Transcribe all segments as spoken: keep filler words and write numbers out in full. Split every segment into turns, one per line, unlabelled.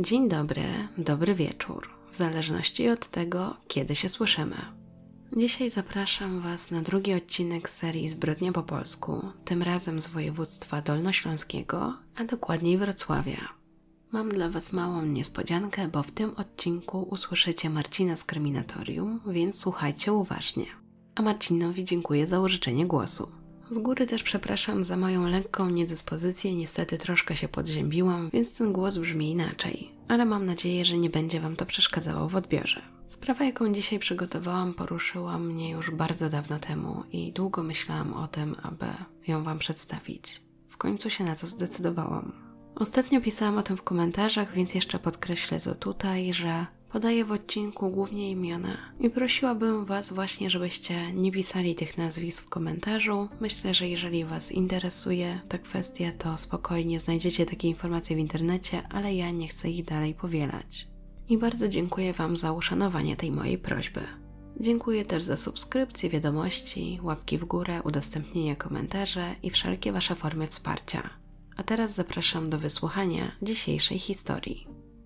Dzień dobry, dobry wieczór, w zależności od tego, kiedy się słyszymy. Dzisiaj zapraszam Was na drugi odcinek serii Zbrodnia po polsku, tym razem z województwa dolnośląskiego, a dokładniej Wrocławia. Mam dla Was małą niespodziankę, bo w tym odcinku usłyszycie Marcina z Kryminatorium, więc słuchajcie uważnie. A Marcinowi dziękuję za użyczenie głosu. Z góry też przepraszam za moją lekką niedyspozycję, niestety troszkę się podziębiłam, więc ten głos brzmi inaczej, ale mam nadzieję, że nie będzie Wam to przeszkadzało w odbiorze. Sprawa, jaką dzisiaj przygotowałam, poruszyła mnie już bardzo dawno temu i długo myślałam o tym, aby ją Wam przedstawić. W końcu się na to zdecydowałam. Ostatnio pisałam o tym w komentarzach, więc jeszcze podkreślę to tutaj, że podaję w odcinku głównie imiona i prosiłabym Was właśnie, żebyście nie pisali tych nazwisk w komentarzu. Myślę, że jeżeli Was interesuje ta kwestia, to spokojnie znajdziecie takie informacje w internecie, ale ja nie chcę ich dalej powielać. I bardzo dziękuję Wam za uszanowanie tej mojej prośby. Dziękuję też za subskrypcje, wiadomości, łapki w górę, udostępnienia komentarzy i wszelkie Wasze formy wsparcia. A teraz zapraszam do wysłuchania dzisiejszej historii.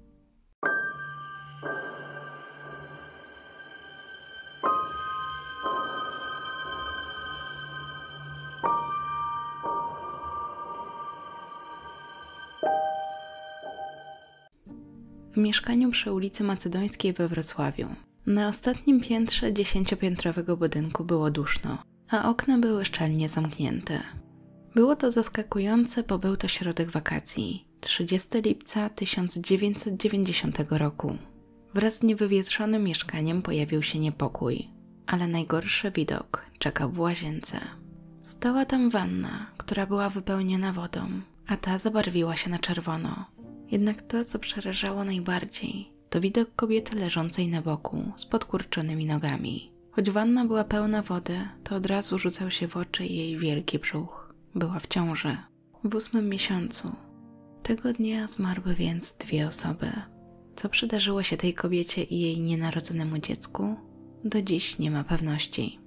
W mieszkaniu przy ulicy Macedońskiej we Wrocławiu. Na ostatnim piętrze dziesięciopiętrowego budynku było duszno, a okna były szczelnie zamknięte. Było to zaskakujące, bo był to środek wakacji, trzydziestego lipca tysiąc dziewięćset dziewięćdziesiątego roku. Wraz z niewywietrzonym mieszkaniem pojawił się niepokój, ale najgorszy widok czekał w łazience. Stała tam wanna, która była wypełniona wodą, a ta zabarwiła się na czerwono. Jednak to, co przerażało najbardziej, to widok kobiety leżącej na boku z podkurczonymi nogami. Choć wanna była pełna wody, to od razu rzucał się w oczy jej wielki brzuch. Była w ciąży. W ósmym miesiącu. Tego dnia zmarły więc dwie osoby. Co przydarzyło się tej kobiecie i jej nienarodzonemu dziecku? Do dziś nie ma pewności.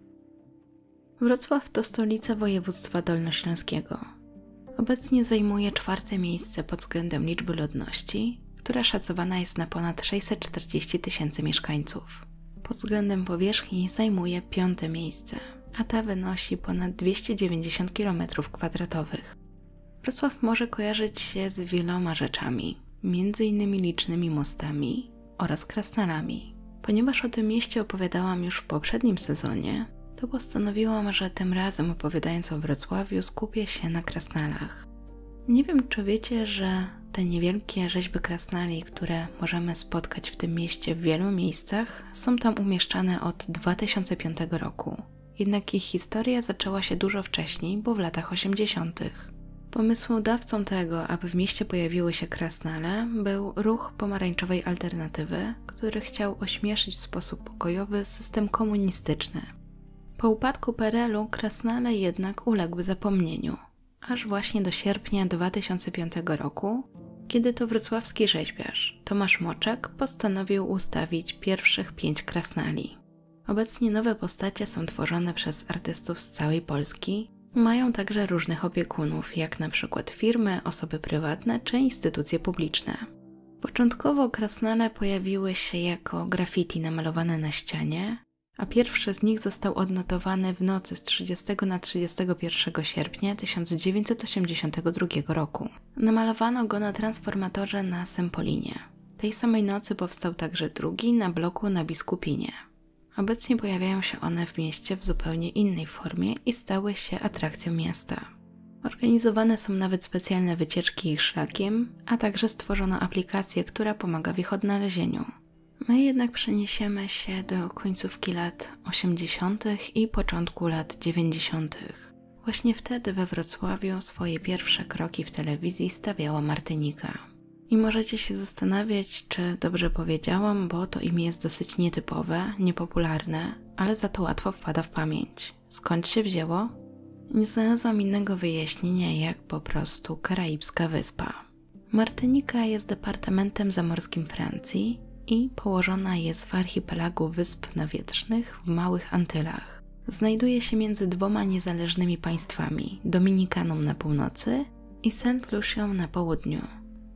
Wrocław to stolica województwa dolnośląskiego. Obecnie zajmuje czwarte miejsce pod względem liczby ludności, która szacowana jest na ponad sześćset czterdzieści tysięcy mieszkańców. Pod względem powierzchni zajmuje piąte miejsce, a ta wynosi ponad dwieście dziewięćdziesiąt kilometrów kwadratowych. Wrocław może kojarzyć się z wieloma rzeczami, między innymi licznymi mostami oraz krasnalami. Ponieważ o tym mieście opowiadałam już w poprzednim sezonie, to postanowiłam, że tym razem opowiadając o Wrocławiu skupię się na krasnalach. Nie wiem, czy wiecie, że te niewielkie rzeźby krasnali, które możemy spotkać w tym mieście w wielu miejscach, są tam umieszczane od dwa tysiące piątego roku. Jednak ich historia zaczęła się dużo wcześniej, bo w latach osiemdziesiątych. Pomysłodawcą tego, aby w mieście pojawiły się krasnale, był ruch pomarańczowej alternatywy, który chciał ośmieszyć w sposób pokojowy system komunistyczny. Po upadku P R L u krasnale jednak uległy zapomnieniu, aż właśnie do sierpnia dwa tysiące piątego roku, kiedy to wrocławski rzeźbiarz Tomasz Moczek postanowił ustawić pierwszych pięć krasnali. Obecnie nowe postacie są tworzone przez artystów z całej Polski, mają także różnych opiekunów, jak na przykład firmy, osoby prywatne czy instytucje publiczne. Początkowo krasnale pojawiły się jako graffiti namalowane na ścianie, a pierwszy z nich został odnotowany w nocy z trzydziestego na trzydziestego pierwszego sierpnia tysiąc dziewięćset osiemdziesiątego drugiego roku. Namalowano go na transformatorze na Sempolinie. Tej samej nocy powstał także drugi na bloku na Biskupinie. Obecnie pojawiają się one w mieście w zupełnie innej formie i stały się atrakcją miasta. Organizowane są nawet specjalne wycieczki ich szlakiem, a także stworzono aplikację, która pomaga w ich odnalezieniu. My jednak przeniesiemy się do końcówki lat osiemdziesiątych i początku lat dziewięćdziesiątych. Właśnie wtedy we Wrocławiu swoje pierwsze kroki w telewizji stawiała Martynika. I możecie się zastanawiać, czy dobrze powiedziałam, bo to imię jest dosyć nietypowe, niepopularne, ale za to łatwo wpada w pamięć. Skąd się wzięło? Nie znalazłam innego wyjaśnienia jak po prostu karaibska wyspa. Martynika jest departamentem zamorskim Francji i położona jest w archipelagu wysp nawietrznych w Małych Antylach. Znajduje się między dwoma niezależnymi państwami, Dominikaną na północy i Saint Lucią na południu.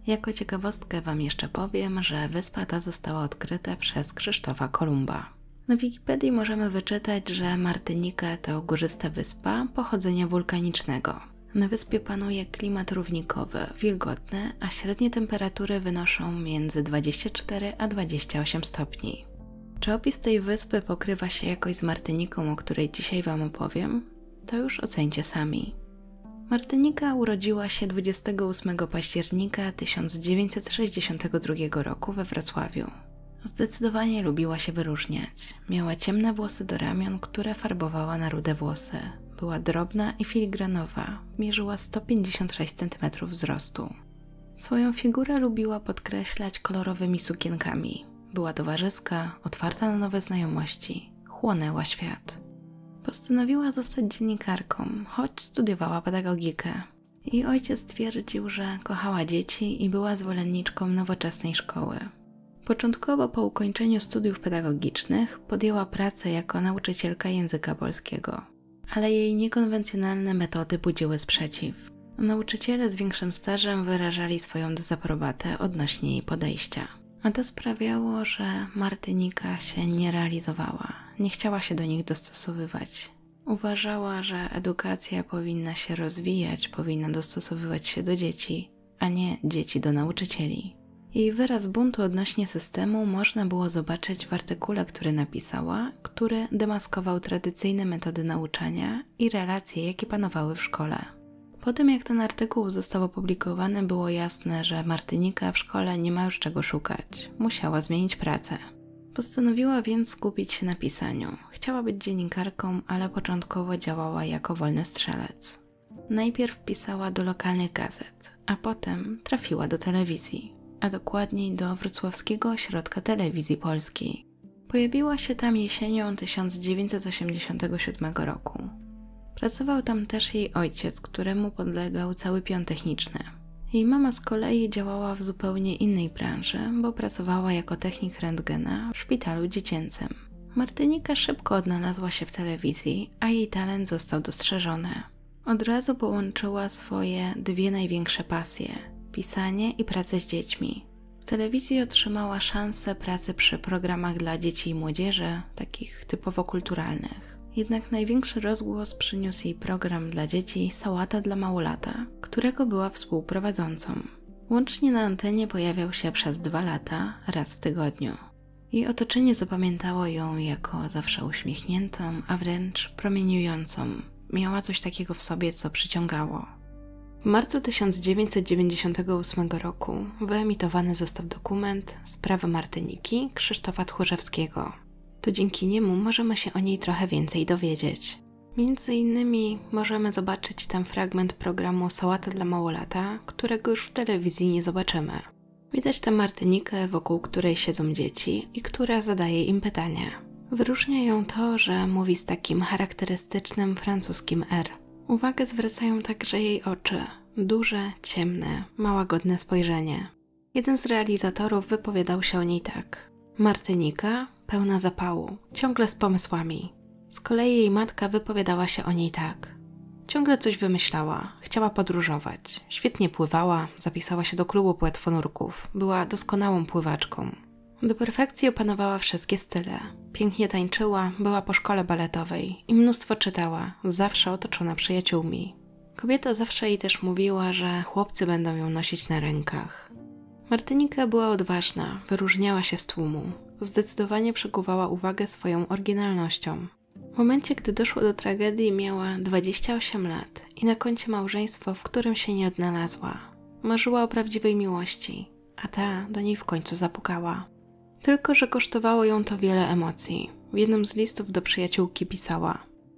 Jako ciekawostkę Wam jeszcze powiem, że wyspa ta została odkryta przez Krzysztofa Kolumba. Na Wikipedii możemy wyczytać, że Martynika to górzysta wyspa pochodzenia wulkanicznego. Na wyspie panuje klimat równikowy, wilgotny, a średnie temperatury wynoszą między dwadzieścia cztery a dwadzieścia osiem stopni. Czy opis tej wyspy pokrywa się jakoś z Martyniką, o której dzisiaj Wam opowiem? To już oceńcie sami. Martynika urodziła się dwudziestego ósmego października tysiąc dziewięćset sześćdziesiątego drugiego roku we Wrocławiu. Zdecydowanie lubiła się wyróżniać. Miała ciemne włosy do ramion, które farbowała na rude włosy. Była drobna i filigranowa, mierzyła sto pięćdziesiąt sześć centymetrów wzrostu. Swoją figurę lubiła podkreślać kolorowymi sukienkami. Była towarzyska, otwarta na nowe znajomości, chłonęła świat. Postanowiła zostać dziennikarką, choć studiowała pedagogikę. Jej ojciec twierdził, że kochała dzieci i była zwolenniczką nowoczesnej szkoły. Początkowo po ukończeniu studiów pedagogicznych podjęła pracę jako nauczycielka języka polskiego, ale jej niekonwencjonalne metody budziły sprzeciw. Nauczyciele z większym stażem wyrażali swoją dezaprobatę odnośnie jej podejścia. A to sprawiało, że Martynika się nie realizowała, nie chciała się do nich dostosowywać. Uważała, że edukacja powinna się rozwijać, powinna dostosowywać się do dzieci, a nie dzieci do nauczycieli. Jej wyraz buntu odnośnie systemu można było zobaczyć w artykule, który napisała, który demaskował tradycyjne metody nauczania i relacje, jakie panowały w szkole. Po tym, jak ten artykuł został opublikowany, było jasne, że Martynika w szkole nie ma już czego szukać. Musiała zmienić pracę. Postanowiła więc skupić się na pisaniu. Chciała być dziennikarką, ale początkowo działała jako wolny strzelec. Najpierw pisała do lokalnych gazet, a potem trafiła do telewizji, a dokładniej do Wrocławskiego Ośrodka Telewizji Polskiej. Pojawiła się tam jesienią tysiąc dziewięćset osiemdziesiątego siódmego roku. Pracował tam też jej ojciec, któremu podlegał cały pion techniczny. Jej mama z kolei działała w zupełnie innej branży, bo pracowała jako technik rentgena w szpitalu dziecięcym. Martynika szybko odnalazła się w telewizji, a jej talent został dostrzeżony. Od razu połączyła swoje dwie największe pasje – pisanie i pracę z dziećmi. W telewizji otrzymała szansę pracy przy programach dla dzieci i młodzieży, takich typowo kulturalnych. Jednak największy rozgłos przyniósł jej program dla dzieci Sałata dla Małolata, którego była współprowadzącą. Łącznie na antenie pojawiał się przez dwa lata, raz w tygodniu. Jej otoczenie zapamiętało ją jako zawsze uśmiechniętą, a wręcz promieniującą. Miała coś takiego w sobie, co przyciągało. W marcu tysiąc dziewięćset dziewięćdziesiątego ósmego roku wyemitowany został dokument Sprawa Martyniki Krzysztofa Tchórzewskiego. To dzięki niemu możemy się o niej trochę więcej dowiedzieć. Między innymi możemy zobaczyć tam fragment programu Sałata dla Małolata, którego już w telewizji nie zobaczymy. Widać tę Martynikę, wokół której siedzą dzieci i która zadaje im pytania. Wyróżnia ją to, że mówi z takim charakterystycznym francuskim R. Uwagę zwracają także jej oczy. Duże, ciemne, ma łagodne spojrzenie. Jeden z realizatorów wypowiadał się o niej tak. Martynika, pełna zapału, ciągle z pomysłami. Z kolei jej matka wypowiadała się o niej tak. Ciągle coś wymyślała, chciała podróżować, świetnie pływała, zapisała się do klubu płetwonurków, była doskonałą pływaczką. Do perfekcji opanowała wszystkie style. Pięknie tańczyła, była po szkole baletowej i mnóstwo czytała, zawsze otoczona przyjaciółmi. Kobieta zawsze jej też mówiła, że chłopcy będą ją nosić na rękach. Martynika była odważna, wyróżniała się z tłumu. Zdecydowanie przykuwała uwagę swoją oryginalnością. W momencie, gdy doszło do tragedii, miała dwadzieścia osiem lat i na koncie małżeństwo, w którym się nie odnalazła. Marzyła o prawdziwej miłości, a ta do niej w końcu zapukała. Tylko że kosztowało ją to wiele emocji. W jednym z listów do przyjaciółki pisała: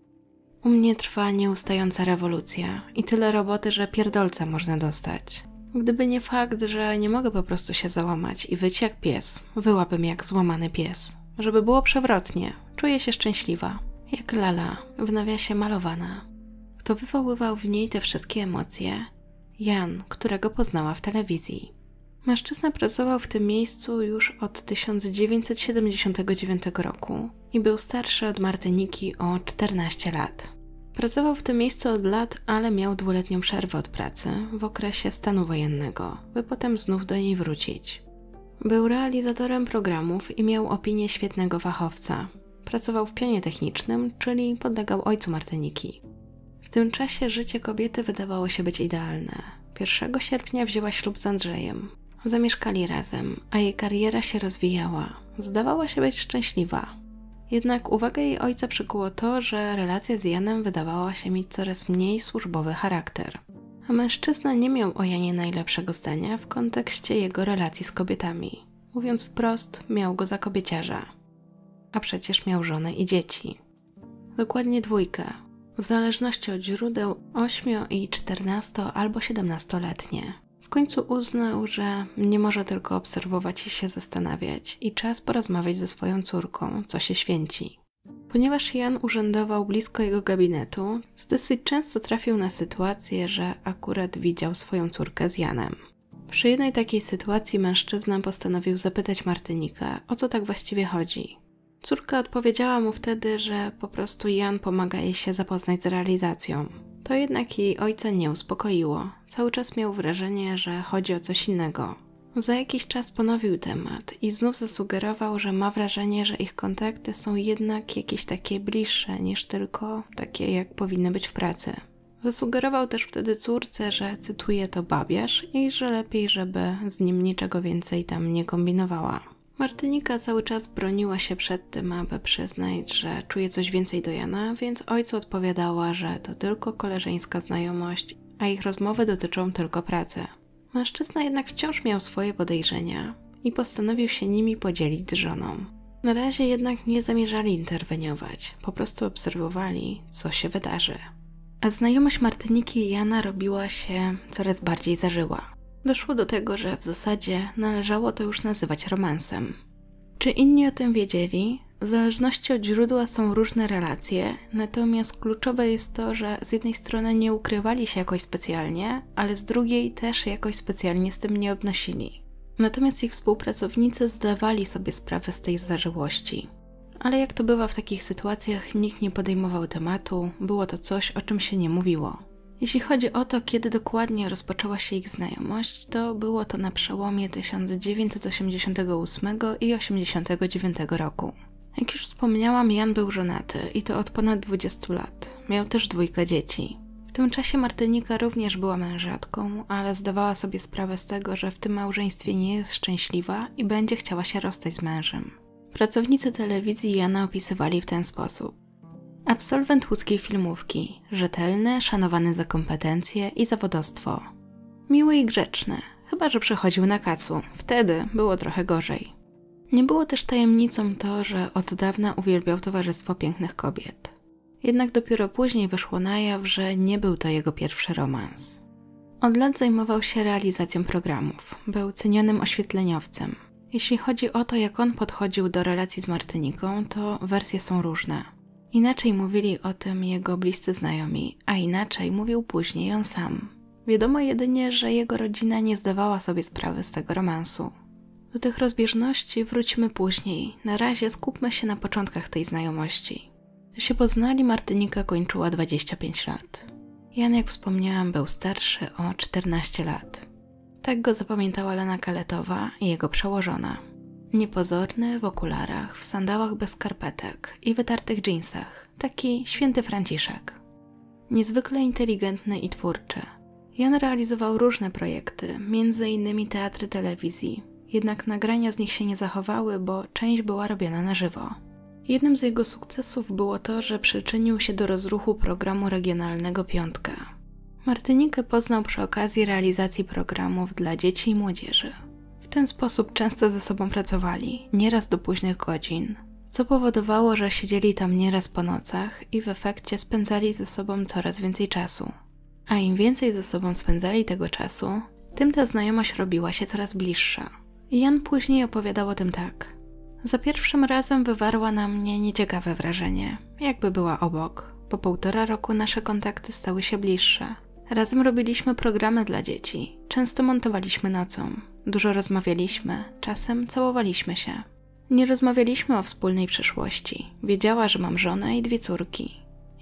U mnie trwa nieustająca rewolucja i tyle roboty, że pierdolca można dostać. Gdyby nie fakt, że nie mogę po prostu się załamać i wyć jak pies, wyłabym jak złamany pies. Żeby było przewrotnie, czuję się szczęśliwa. Jak lala, w nawiasie malowana. Kto wywoływał w niej te wszystkie emocje? Jan, którego poznała w telewizji. Mężczyzna pracował w tym miejscu już od tysiąc dziewięćset siedemdziesiątego dziewiątego roku i był starszy od Martyniki o czternaście lat. Pracował w tym miejscu od lat, ale miał dwuletnią przerwę od pracy w okresie stanu wojennego, by potem znów do niej wrócić. Był realizatorem programów i miał opinię świetnego fachowca. Pracował w pionie technicznym, czyli podlegał ojcu Martyniki. W tym czasie życie kobiety wydawało się być idealne. pierwszego sierpnia wzięła ślub z Andrzejem. Zamieszkali razem, a jej kariera się rozwijała. Zdawała się być szczęśliwa. Jednak uwagę jej ojca przykuło to, że relacja z Janem wydawała się mieć coraz mniej służbowy charakter. A mężczyzna nie miał o Janie najlepszego zdania w kontekście jego relacji z kobietami. Mówiąc wprost, miał go za kobieciarza. A przecież miał żonę i dzieci. Dokładnie dwójkę. W zależności od źródeł ośmio- i czternasto- albo siedemnastoletnie. W końcu uznał, że nie może tylko obserwować i się zastanawiać i czas porozmawiać ze swoją córką, co się święci. Ponieważ Jan urzędował blisko jego gabinetu, to dosyć często trafił na sytuację, że akurat widział swoją córkę z Janem. Przy jednej takiej sytuacji mężczyzna postanowił zapytać Martynikę, o co tak właściwie chodzi. Córka odpowiedziała mu wtedy, że po prostu Jan pomaga jej się zapoznać z realizacją. To jednak jej ojca nie uspokoiło. Cały czas miał wrażenie, że chodzi o coś innego. Za jakiś czas ponowił temat i znów zasugerował, że ma wrażenie, że ich kontakty są jednak jakieś takie bliższe niż tylko takie, jak powinny być w pracy. Zasugerował też wtedy córce, że cytuję to babiarz i że lepiej, żeby z nim niczego więcej tam nie kombinowała. Martynika cały czas broniła się przed tym, aby przyznać, że czuje coś więcej do Jana, więc ojcu odpowiadała, że to tylko koleżeńska znajomość, a ich rozmowy dotyczą tylko pracy. Mężczyzna jednak wciąż miał swoje podejrzenia i postanowił się nimi podzielić z żoną. Na razie jednak nie zamierzali interweniować, po prostu obserwowali, co się wydarzy. A znajomość Martyniki i Jana robiła się coraz bardziej zażyła. Doszło do tego, że w zasadzie należało to już nazywać romansem. Czy inni o tym wiedzieli? W zależności od źródła są różne relacje, natomiast kluczowe jest to, że z jednej strony nie ukrywali się jakoś specjalnie, ale z drugiej też jakoś specjalnie z tym nie obnosili. Natomiast ich współpracownicy zdawali sobie sprawę z tej zażyłości. Ale jak to bywa w takich sytuacjach, nikt nie podejmował tematu, było to coś, o czym się nie mówiło. Jeśli chodzi o to, kiedy dokładnie rozpoczęła się ich znajomość, to było to na przełomie tysiąc dziewięćset osiemdziesiątego ósmego i osiemdziesiątego dziewiątego roku. Jak już wspomniałam, Jan był żonaty i to od ponad dwudziestu lat. Miał też dwójkę dzieci. W tym czasie Martynika również była mężatką, ale zdawała sobie sprawę z tego, że w tym małżeństwie nie jest szczęśliwa i będzie chciała się rozstać z mężem. Pracownicy telewizji Jana opisywali w ten sposób. Absolwent łódzkiej filmówki, rzetelny, szanowany za kompetencje i zawodowstwo. Miły i grzeczny, chyba że przychodził na kacu, wtedy było trochę gorzej. Nie było też tajemnicą to, że od dawna uwielbiał towarzystwo pięknych kobiet. Jednak dopiero później wyszło na jaw, że nie był to jego pierwszy romans. Od lat zajmował się realizacją programów, był cenionym oświetleniowcem. Jeśli chodzi o to, jak on podchodził do relacji z Martyniką, to wersje są różne. Inaczej mówili o tym jego bliscy znajomi, a inaczej mówił później on sam. Wiadomo jedynie, że jego rodzina nie zdawała sobie sprawy z tego romansu. Do tych rozbieżności wróćmy później, na razie skupmy się na początkach tej znajomości. Gdy się poznali, Martynika kończyła dwadzieścia pięć lat. Jan, jak wspomniałam, był starszy o czternaście lat. Tak go zapamiętała Lena Kaletowa i jego przełożona. Niepozorny, w okularach, w sandałach bez skarpetek i wytartych dżinsach. Taki święty Franciszek. Niezwykle inteligentny i twórczy. Jan realizował różne projekty, między innymi teatry telewizji. Jednak nagrania z nich się nie zachowały, bo część była robiona na żywo. Jednym z jego sukcesów było to, że przyczynił się do rozruchu programu regionalnego Piątka. Martynikę poznał przy okazji realizacji programów dla dzieci i młodzieży. W ten sposób często ze sobą pracowali, nieraz do późnych godzin, co powodowało, że siedzieli tam nieraz po nocach i w efekcie spędzali ze sobą coraz więcej czasu. A im więcej ze sobą spędzali tego czasu, tym ta znajomość robiła się coraz bliższa. Jan później opowiadał o tym tak. Za pierwszym razem wywarła na mnie nieciekawe wrażenie, jakby była obok. Po półtora roku nasze kontakty stały się bliższe. Razem robiliśmy programy dla dzieci, często montowaliśmy nocą, dużo rozmawialiśmy, czasem całowaliśmy się. Nie rozmawialiśmy o wspólnej przyszłości. Wiedziała, że mam żonę i dwie córki.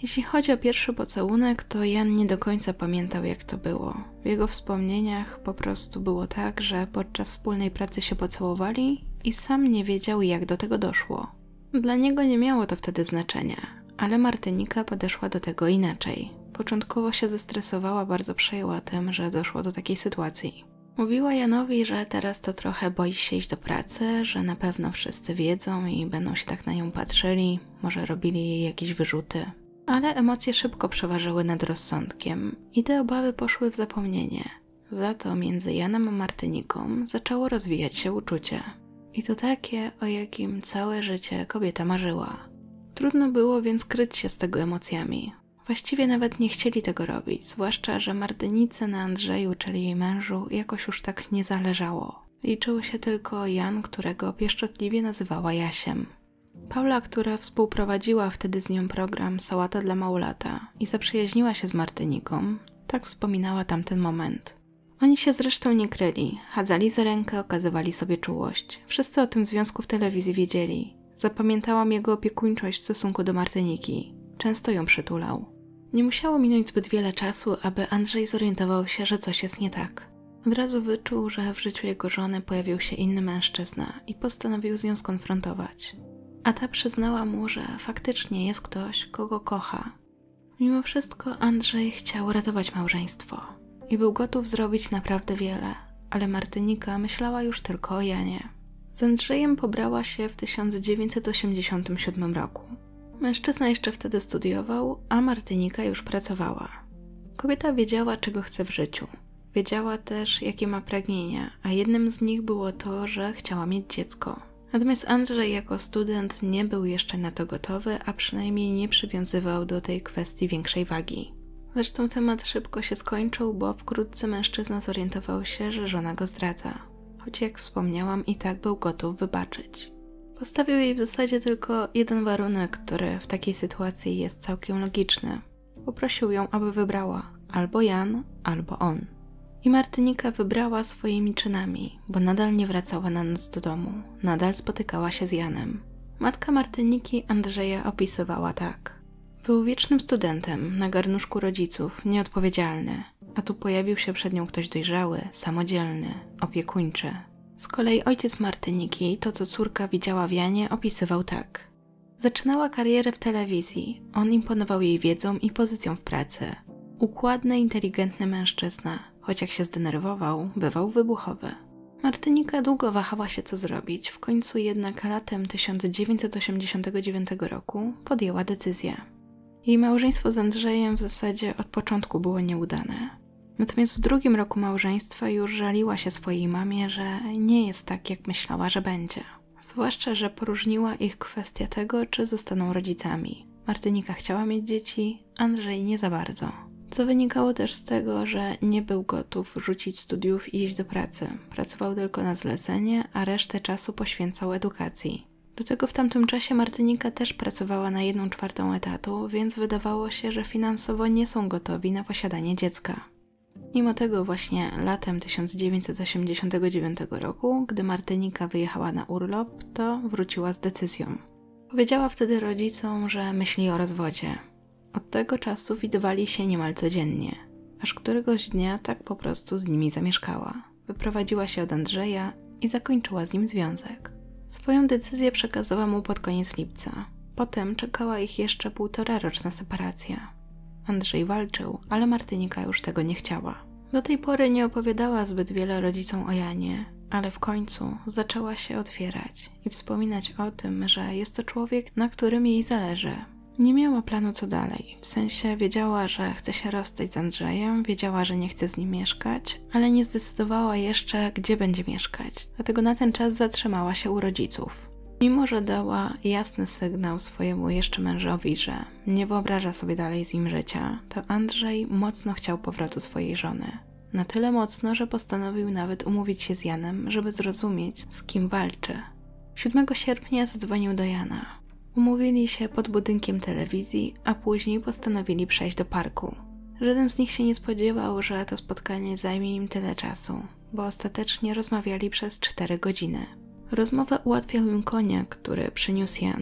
Jeśli chodzi o pierwszy pocałunek, to Jan nie do końca pamiętał, jak to było. W jego wspomnieniach po prostu było tak, że podczas wspólnej pracy się pocałowali i sam nie wiedział, jak do tego doszło. Dla niego nie miało to wtedy znaczenia, ale Martynika podeszła do tego inaczej. Początkowo się zestresowała, bardzo przejęła tym, że doszło do takiej sytuacji. Mówiła Janowi, że teraz to trochę boi się iść do pracy, że na pewno wszyscy wiedzą i będą się tak na nią patrzyli, może robili jej jakieś wyrzuty. Ale emocje szybko przeważyły nad rozsądkiem i te obawy poszły w zapomnienie. Za to między Janem a Martyniką zaczęło rozwijać się uczucie. I to takie, o jakim całe życie kobieta marzyła. Trudno było więc kryć się z tego emocjami. Właściwie nawet nie chcieli tego robić, zwłaszcza, że Martynice na Andrzeju, czyli jej mężu, jakoś już tak nie zależało. Liczył się tylko Jan, którego pieszczotliwie nazywała Jasiem. Paula, która współprowadziła wtedy z nią program Sałata dla Małolata i zaprzyjaźniła się z Martyniką, tak wspominała tamten moment. Oni się zresztą nie kryli, chadzali za rękę, okazywali sobie czułość. Wszyscy o tym związku w telewizji wiedzieli. Zapamiętałam jego opiekuńczość w stosunku do Martyniki. Często ją przytulał. Nie musiało minąć zbyt wiele czasu, aby Andrzej zorientował się, że coś jest nie tak. Od razu wyczuł, że w życiu jego żony pojawił się inny mężczyzna i postanowił z nią skonfrontować. A ta przyznała mu, że faktycznie jest ktoś, kogo kocha. Mimo wszystko Andrzej chciał ratować małżeństwo i był gotów zrobić naprawdę wiele, ale Martynika myślała już tylko o Janie. Z Andrzejem pobrała się w tysiąc dziewięćset osiemdziesiątym siódmym roku. Mężczyzna jeszcze wtedy studiował, a Martynika już pracowała. Kobieta wiedziała, czego chce w życiu. Wiedziała też, jakie ma pragnienia, a jednym z nich było to, że chciała mieć dziecko. Natomiast Andrzej jako student nie był jeszcze na to gotowy, a przynajmniej nie przywiązywał do tej kwestii większej wagi. Zresztą temat szybko się skończył, bo wkrótce mężczyzna zorientował się, że żona go zdradza. Choć jak wspomniałam, i tak był gotów wybaczyć. Postawił jej w zasadzie tylko jeden warunek, który w takiej sytuacji jest całkiem logiczny. Poprosił ją, aby wybrała albo Jan, albo on. I Martynika wybrała swoimi czynami, bo nadal nie wracała na noc do domu, nadal spotykała się z Janem. Matka Martyniki Andrzeja opisywała tak. Był wiecznym studentem, na garnuszku rodziców, nieodpowiedzialny, a tu pojawił się przed nią ktoś dojrzały, samodzielny, opiekuńczy. Z kolei ojciec Martyniki, to co córka widziała w Janie, opisywał tak. Zaczynała karierę w telewizji, on imponował jej wiedzą i pozycją w pracy. Układny, inteligentny mężczyzna, choć jak się zdenerwował, bywał wybuchowy. Martynika długo wahała się, co zrobić, w końcu jednak latem tysiąc dziewięćset osiemdziesiątego dziewiątego roku podjęła decyzję. Jej małżeństwo z Andrzejem w zasadzie od początku było nieudane. Natomiast w drugim roku małżeństwa już żaliła się swojej mamie, że nie jest tak, jak myślała, że będzie. Zwłaszcza, że poróżniła ich kwestia tego, czy zostaną rodzicami. Martynika chciała mieć dzieci, Andrzej nie za bardzo. Co wynikało też z tego, że nie był gotów rzucić studiów i iść do pracy. Pracował tylko na zlecenie, a resztę czasu poświęcał edukacji. Do tego w tamtym czasie Martynika też pracowała na jedną czwartą etatu, więc wydawało się, że finansowo nie są gotowi na posiadanie dziecka. Mimo tego właśnie latem tysiąc dziewięćset osiemdziesiątego dziewiątego roku, gdy Martynika wyjechała na urlop, to wróciła z decyzją. Powiedziała wtedy rodzicom, że myśli o rozwodzie. Od tego czasu widywali się niemal codziennie, aż któregoś dnia tak po prostu z nimi zamieszkała. Wyprowadziła się od Andrzeja i zakończyła z nim związek. Swoją decyzję przekazała mu pod koniec lipca. Potem czekała ich jeszcze półtora roczna separacja. Andrzej walczył, ale Martynika już tego nie chciała. Do tej pory nie opowiadała zbyt wiele rodzicom o Janie, ale w końcu zaczęła się otwierać i wspominać o tym, że jest to człowiek, na którym jej zależy. Nie miała planu co dalej, w sensie wiedziała, że chce się rozstać z Andrzejem, wiedziała, że nie chce z nim mieszkać, ale nie zdecydowała jeszcze, gdzie będzie mieszkać, dlatego na ten czas zatrzymała się u rodziców. Mimo że dała jasny sygnał swojemu jeszcze mężowi, że nie wyobraża sobie dalej z nim życia, to Andrzej mocno chciał powrotu swojej żony. Na tyle mocno, że postanowił nawet umówić się z Janem, żeby zrozumieć, z kim walczy. siódmego sierpnia zadzwonił do Jana. Umówili się pod budynkiem telewizji, a później postanowili przejść do parku. Żaden z nich się nie spodziewał, że to spotkanie zajmie im tyle czasu, bo ostatecznie rozmawiali przez cztery godziny. Rozmowę ułatwiał im koniak, który przyniósł Jan.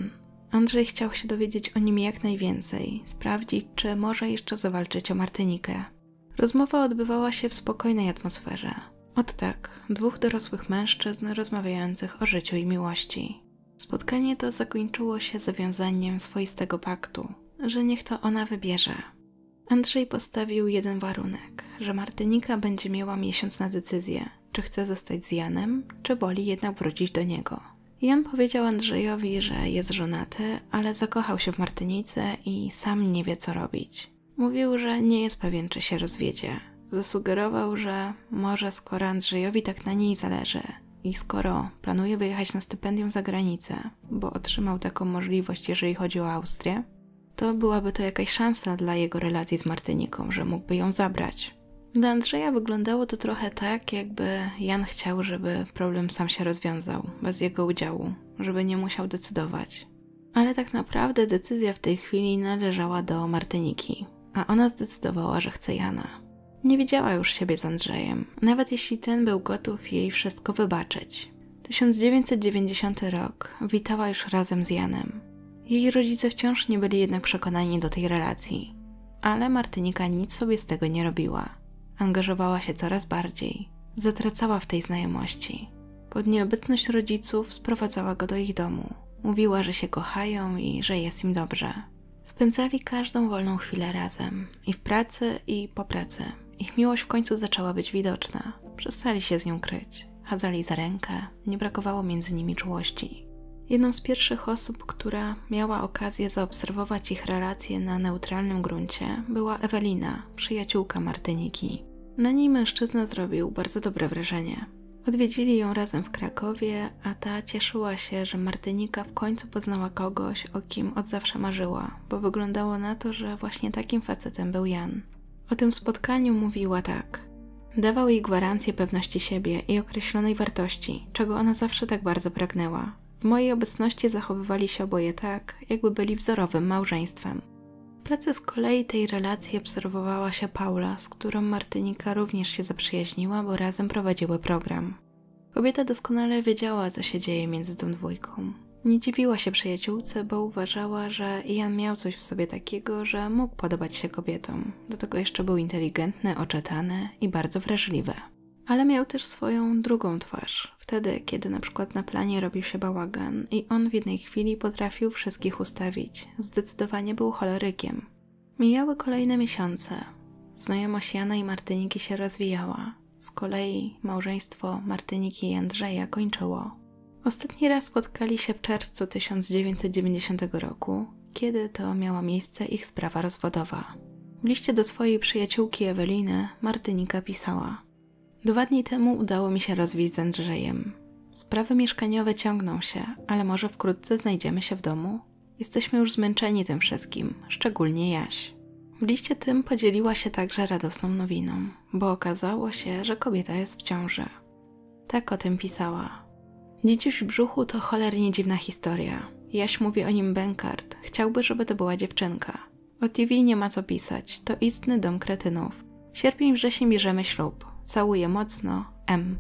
Andrzej chciał się dowiedzieć o nim jak najwięcej, sprawdzić, czy może jeszcze zawalczyć o Martynikę. Rozmowa odbywała się w spokojnej atmosferze. Ot tak, dwóch dorosłych mężczyzn rozmawiających o życiu i miłości. Spotkanie to zakończyło się zawiązaniem swoistego paktu, że niech to ona wybierze. Andrzej postawił jeden warunek, że Martynika będzie miała miesiąc na decyzję, czy chce zostać z Janem, czy woli jednak wrócić do niego. Jan powiedział Andrzejowi, że jest żonaty, ale zakochał się w Martynice i sam nie wie, co robić. Mówił, że nie jest pewien, czy się rozwiedzie. Zasugerował, że może skoro Andrzejowi tak na niej zależy i skoro planuje wyjechać na stypendium za granicę, bo otrzymał taką możliwość, jeżeli chodzi o Austrię, to byłaby to jakaś szansa dla jego relacji z Martyniką, że mógłby ją zabrać. Dla Andrzeja wyglądało to trochę tak, jakby Jan chciał, żeby problem sam się rozwiązał, bez jego udziału, żeby nie musiał decydować. Ale tak naprawdę decyzja w tej chwili należała do Martyniki, a ona zdecydowała, że chce Jana. Nie widziała już siebie z Andrzejem, nawet jeśli ten był gotów jej wszystko wybaczyć. tysiąc dziewięćset dziewięćdziesiąty rok witała już razem z Janem. Jej rodzice wciąż nie byli jednak przekonani do tej relacji, ale Martynika nic sobie z tego nie robiła. Angażowała się coraz bardziej, zatracała w tej znajomości. Pod nieobecność rodziców sprowadzała go do ich domu. Mówiła, że się kochają i że jest im dobrze. Spędzali każdą wolną chwilę razem, i w pracy, i po pracy. Ich miłość w końcu zaczęła być widoczna. Przestali się z nią kryć. Chadzali za rękę, nie brakowało między nimi czułości. Jedną z pierwszych osób, która miała okazję zaobserwować ich relacje na neutralnym gruncie, była Ewelina, przyjaciółka Martyniki. Na niej mężczyzna zrobił bardzo dobre wrażenie. Odwiedzili ją razem w Krakowie, a ta cieszyła się, że Martynika w końcu poznała kogoś, o kim od zawsze marzyła, bo wyglądało na to, że właśnie takim facetem był Jan. O tym spotkaniu mówiła tak. Dawał jej gwarancję pewności siebie i określonej wartości, czego ona zawsze tak bardzo pragnęła. W mojej obecności zachowywali się oboje tak, jakby byli wzorowym małżeństwem. W pracy z kolei tej relacji obserwowała się Paula, z którą Martynika również się zaprzyjaźniła, bo razem prowadziły program. Kobieta doskonale wiedziała, co się dzieje między tą dwójką. Nie dziwiła się przyjaciółce, bo uważała, że Jan miał coś w sobie takiego, że mógł podobać się kobietom. Do tego jeszcze był inteligentny, oczytany i bardzo wrażliwy. Ale miał też swoją drugą twarz. Wtedy, kiedy na przykład na planie robił się bałagan i on w jednej chwili potrafił wszystkich ustawić. Zdecydowanie był cholerykiem. Mijały kolejne miesiące. Znajomość Jana i Martyniki się rozwijała. Z kolei małżeństwo Martyniki i Andrzeja kończyło. Ostatni raz spotkali się w czerwcu tysiąc dziewięćset dziewięćdziesiątego roku, kiedy to miała miejsce ich sprawa rozwodowa. W liście do swojej przyjaciółki Eweliny Martynika pisała: Dwa dni temu udało mi się rozwieść z Andrzejem. Sprawy mieszkaniowe ciągną się, ale może wkrótce znajdziemy się w domu? Jesteśmy już zmęczeni tym wszystkim, szczególnie Jaś. W liście tym podzieliła się także radosną nowiną, bo okazało się, że kobieta jest w ciąży. Tak o tym pisała. Dzidziuś w brzuchu to cholernie dziwna historia. Jaś mówi o nim bękart, chciałby, żeby to była dziewczynka. O T V nie ma co pisać, to istny dom kretynów. Sierpień, wrzesień bierzemy ślub. Całuję mocno, M.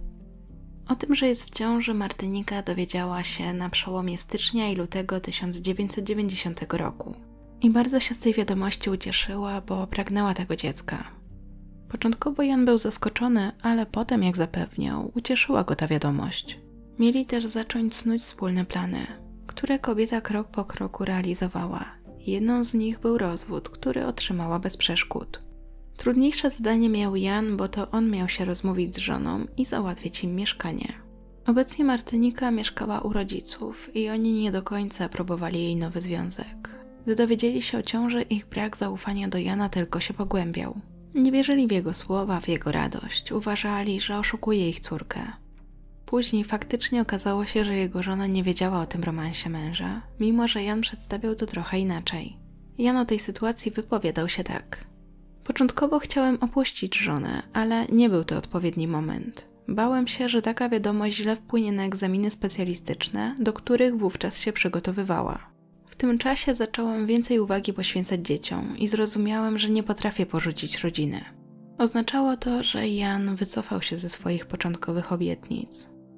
O tym, że jest w ciąży, Martynika dowiedziała się na przełomie stycznia i lutego tysiąc dziewięćset dziewięćdziesiątego roku. I bardzo się z tej wiadomości ucieszyła, bo pragnęła tego dziecka. Początkowo Jan był zaskoczony, ale potem, jak zapewniał, ucieszyła go ta wiadomość. Mieli też zacząć snuć wspólne plany, które kobieta krok po kroku realizowała. Jedną z nich był rozwód, który otrzymała bez przeszkód. Trudniejsze zadanie miał Jan, bo to on miał się rozmówić z żoną i załatwić im mieszkanie. Obecnie Martynika mieszkała u rodziców i oni nie do końca aprobowali jej nowy związek. Gdy dowiedzieli się o ciąży, ich brak zaufania do Jana tylko się pogłębiał. Nie wierzyli w jego słowa, w jego radość, uważali, że oszukuje ich córkę. Później faktycznie okazało się, że jego żona nie wiedziała o tym romansie męża, mimo że Jan przedstawiał to trochę inaczej. Jan o tej sytuacji wypowiadał się tak. Początkowo chciałem opuścić żonę, ale nie był to odpowiedni moment. Bałem się, że taka wiadomość źle wpłynie na egzaminy specjalistyczne, do których wówczas się przygotowywała. W tym czasie zacząłem więcej uwagi poświęcać dzieciom i zrozumiałem, że nie potrafię porzucić rodziny. Oznaczało to, że Jan wycofał się ze swoich początkowych obietnic.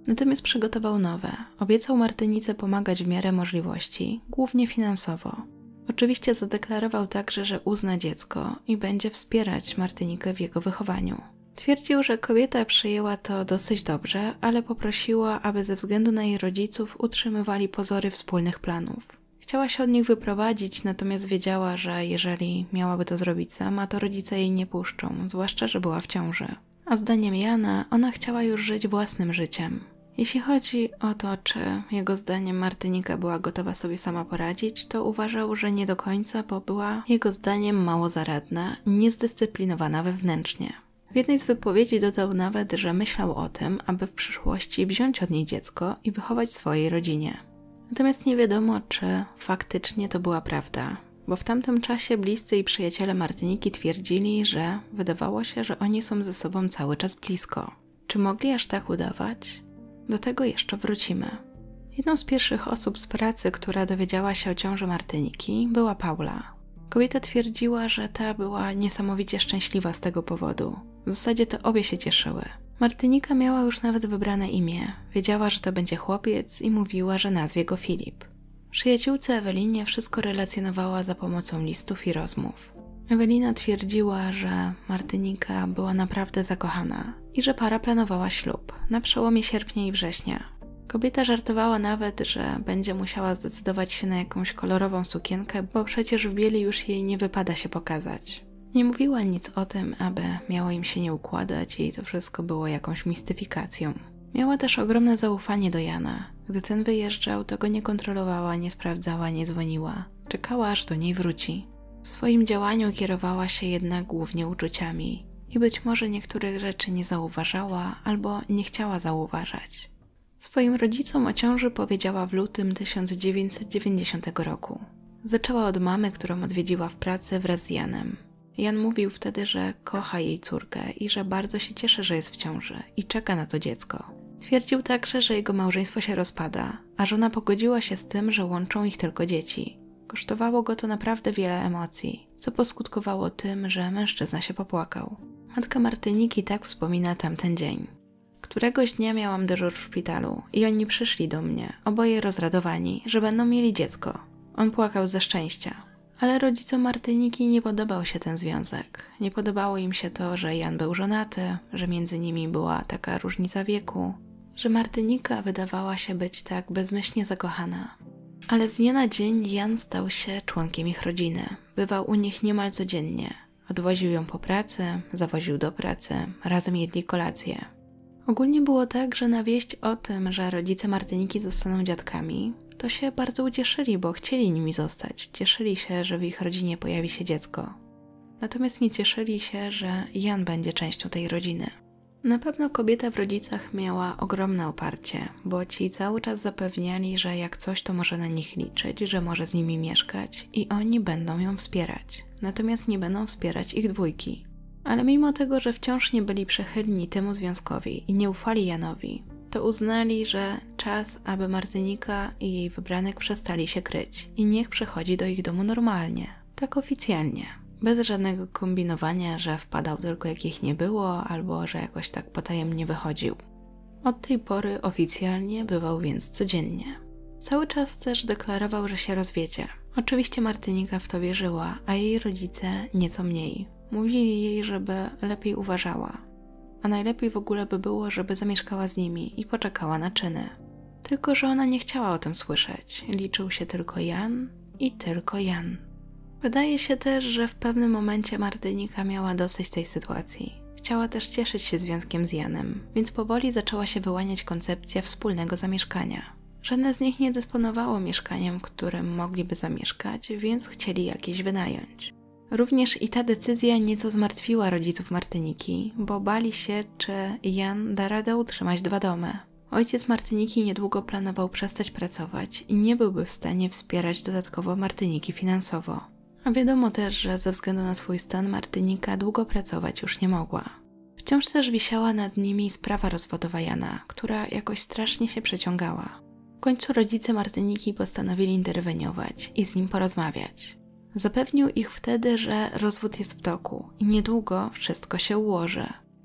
Natomiast przygotował nowe. Obiecał Martynice pomagać w miarę możliwości, głównie finansowo. Oczywiście zadeklarował także, że uzna dziecko i będzie wspierać Martynikę w jego wychowaniu. Twierdził, że kobieta przyjęła to dosyć dobrze, ale poprosiła, aby ze względu na jej rodziców utrzymywali pozory wspólnych planów. Chciała się od nich wyprowadzić, natomiast wiedziała, że jeżeli miałaby to zrobić sama, to rodzice jej nie puszczą, zwłaszcza, że była w ciąży. A zdaniem Jana, ona chciała już żyć własnym życiem. Jeśli chodzi o to, czy jego zdaniem Martynika była gotowa sobie sama poradzić, to uważał, że nie do końca, bo była jego zdaniem mało zaradna, niezdyscyplinowana wewnętrznie. W jednej z wypowiedzi dodał nawet, że myślał o tym, aby w przyszłości wziąć od niej dziecko i wychować w swojej rodzinie. Natomiast nie wiadomo, czy faktycznie to była prawda, bo w tamtym czasie bliscy i przyjaciele Martyniki twierdzili, że wydawało się, że oni są ze sobą cały czas blisko. Czy mogli aż tak udawać? Do tego jeszcze wrócimy. Jedną z pierwszych osób z pracy, która dowiedziała się o ciąży Martyniki, była Paula. Kobieta twierdziła, że ta była niesamowicie szczęśliwa z tego powodu. W zasadzie to obie się cieszyły. Martynika miała już nawet wybrane imię. Wiedziała, że to będzie chłopiec i mówiła, że nazwie go Filip. Przyjaciółce Ewelinie wszystko relacjonowała za pomocą listów i rozmów. Ewelina twierdziła, że Martynika była naprawdę zakochana i że para planowała ślub na przełomie sierpnia i września. Kobieta żartowała nawet, że będzie musiała zdecydować się na jakąś kolorową sukienkę, bo przecież w bieli już jej nie wypada się pokazać. Nie mówiła nic o tym, aby miało im się nie układać i to wszystko było jakąś mistyfikacją. Miała też ogromne zaufanie do Jana. Gdy ten wyjeżdżał, to go nie kontrolowała, nie sprawdzała, nie dzwoniła. Czekała, aż do niej wróci. W swoim działaniu kierowała się jednak głównie uczuciami i być może niektórych rzeczy nie zauważała albo nie chciała zauważać. Swoim rodzicom o ciąży powiedziała w lutym tysiąc dziewięćset dziewięćdziesiątego roku. Zaczęła od mamy, którą odwiedziła w pracy wraz z Janem. Jan mówił wtedy, że kocha jej córkę i że bardzo się cieszy, że jest w ciąży i czeka na to dziecko. Twierdził także, że jego małżeństwo się rozpada, a żona pogodziła się z tym, że łączą ich tylko dzieci. Kosztowało go to naprawdę wiele emocji, co poskutkowało tym, że mężczyzna się popłakał. Matka Martyniki tak wspomina tamten dzień. Któregoś dnia miałam dyżur w szpitalu i oni przyszli do mnie, oboje rozradowani, że będą mieli dziecko. On płakał ze szczęścia. Ale rodzicom Martyniki nie podobał się ten związek. Nie podobało im się to, że Jan był żonaty, że między nimi była taka różnica wieku, że Martynika wydawała się być tak bezmyślnie zakochana. Ale z dnia na dzień Jan stał się członkiem ich rodziny. Bywał u nich niemal codziennie. Odwoził ją po pracy, zawoził do pracy, razem jedli kolację. Ogólnie było tak, że na wieść o tym, że rodzice Martyniki zostaną dziadkami, to się bardzo ucieszyli, bo chcieli nimi zostać. Cieszyli się, że w ich rodzinie pojawi się dziecko. Natomiast nie cieszyli się, że Jan będzie częścią tej rodziny. Na pewno kobieta w rodzicach miała ogromne oparcie, bo ci cały czas zapewniali, że jak coś, to może na nich liczyć, że może z nimi mieszkać i oni będą ją wspierać. Natomiast nie będą wspierać ich dwójki. Ale mimo tego, że wciąż nie byli przychylni temu związkowi i nie ufali Janowi, to uznali, że czas, aby Martynika i jej wybranek przestali się kryć i niech przychodzi do ich domu normalnie, tak oficjalnie, bez żadnego kombinowania, że wpadał tylko jak ich nie było albo że jakoś tak potajemnie wychodził. Od tej pory oficjalnie bywał więc codziennie. Cały czas też deklarował, że się rozwiedzie. Oczywiście Martynika w to wierzyła, a jej rodzice nieco mniej. Mówili jej, żeby lepiej uważała. A najlepiej w ogóle by było, żeby zamieszkała z nimi i poczekała na czyny. Tylko że ona nie chciała o tym słyszeć. Liczył się tylko Jan i tylko Jan. Wydaje się też, że w pewnym momencie Martynika miała dosyć tej sytuacji. Chciała też cieszyć się związkiem z Janem, więc powoli zaczęła się wyłaniać koncepcja wspólnego zamieszkania. Żadne z nich nie dysponowało mieszkaniem, w którym mogliby zamieszkać, więc chcieli jakieś wynająć. Również i ta decyzja nieco zmartwiła rodziców Martyniki, bo bali się, czy Jan da radę utrzymać dwa domy. Ojciec Martyniki niedługo planował przestać pracować i nie byłby w stanie wspierać dodatkowo Martyniki finansowo. A wiadomo też, że ze względu na swój stan Martynika długo pracować już nie mogła. Wciąż też wisiała nad nimi sprawa rozwodowa Jana, która jakoś strasznie się przeciągała. W końcu rodzice Martyniki postanowili interweniować i z nim porozmawiać. Zapewnił ich wtedy, że rozwód jest w toku i niedługo wszystko się ułoży.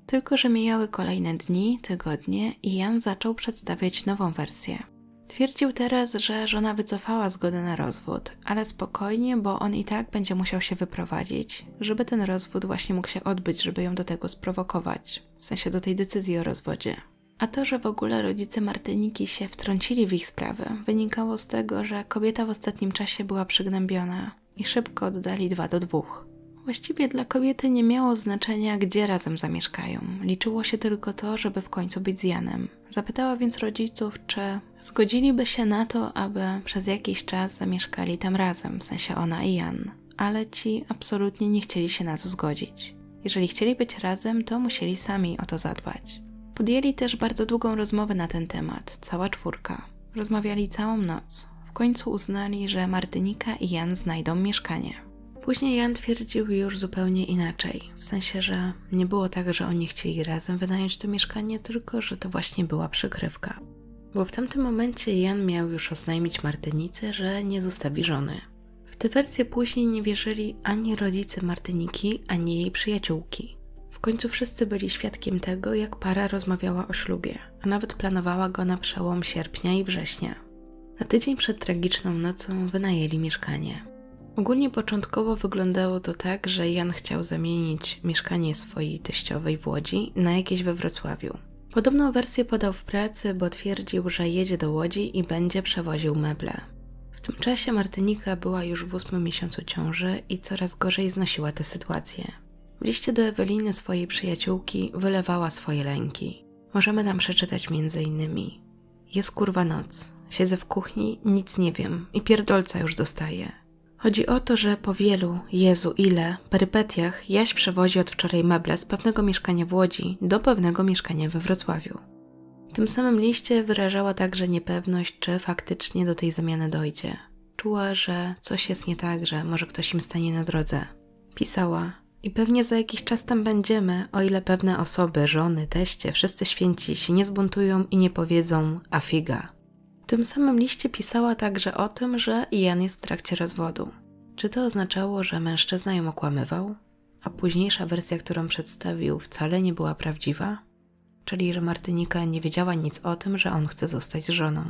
Tylko że mijały kolejne dni, tygodnie i Jan zaczął przedstawiać nową wersję. Twierdził teraz, że żona wycofała zgodę na rozwód, ale spokojnie, bo on i tak będzie musiał się wyprowadzić, żeby ten rozwód właśnie mógł się odbyć, żeby ją do tego sprowokować, w sensie do tej decyzji o rozwodzie. A to, że w ogóle rodzice Martyniki się wtrącili w ich sprawę, wynikało z tego, że kobieta w ostatnim czasie była przygnębiona i szybko oddali dwa do dwóch. Właściwie dla kobiety nie miało znaczenia, gdzie razem zamieszkają. Liczyło się tylko to, żeby w końcu być z Janem. Zapytała więc rodziców, czy zgodziliby się na to, aby przez jakiś czas zamieszkali tam razem, w sensie ona i Jan. Ale ci absolutnie nie chcieli się na to zgodzić. Jeżeli chcieli być razem, to musieli sami o to zadbać. Podjęli też bardzo długą rozmowę na ten temat, cała czwórka. Rozmawiali całą noc. W końcu uznali, że Martynika i Jan znajdą mieszkanie. Później Jan twierdził już zupełnie inaczej, w sensie, że nie było tak, że oni chcieli razem wynająć to mieszkanie, tylko że to właśnie była przykrywka. Bo w tamtym momencie Jan miał już oznajmić Martynice, że nie zostawi żony. W tę wersję później nie wierzyli ani rodzice Martyniki, ani jej przyjaciółki. W końcu wszyscy byli świadkiem tego, jak para rozmawiała o ślubie, a nawet planowała go na przełom sierpnia i września. Na tydzień przed tragiczną nocą wynajęli mieszkanie. Ogólnie początkowo wyglądało to tak, że Jan chciał zamienić mieszkanie swojej teściowej w Łodzi na jakieś we Wrocławiu. Podobną wersję podał w pracy, bo twierdził, że jedzie do Łodzi i będzie przewoził meble. W tym czasie Martynika była już w ósmym miesiącu ciąży i coraz gorzej znosiła tę sytuację. W liście do Eweliny, swojej przyjaciółki, wylewała swoje lęki. Możemy tam przeczytać między innymi: jest kurwa noc, siedzę w kuchni, nic nie wiem i pierdolca już dostaję. Chodzi o to, że po wielu, Jezu ile, perypetiach Jaś przewozi od wczoraj meble z pewnego mieszkania w Łodzi do pewnego mieszkania we Wrocławiu. W tym samym liście wyrażała także niepewność, czy faktycznie do tej zamiany dojdzie. Czuła, że coś jest nie tak, że może ktoś im stanie na drodze. Pisała: i pewnie za jakiś czas tam będziemy, o ile pewne osoby, żony, teście, wszyscy święci się nie zbuntują i nie powiedzą a figa. W tym samym liście pisała także o tym, że Jan jest w trakcie rozwodu. Czy to oznaczało, że mężczyzna ją okłamywał? A późniejsza wersja, którą przedstawił, wcale nie była prawdziwa? Czyli, że Martynika nie wiedziała nic o tym, że on chce zostać żoną.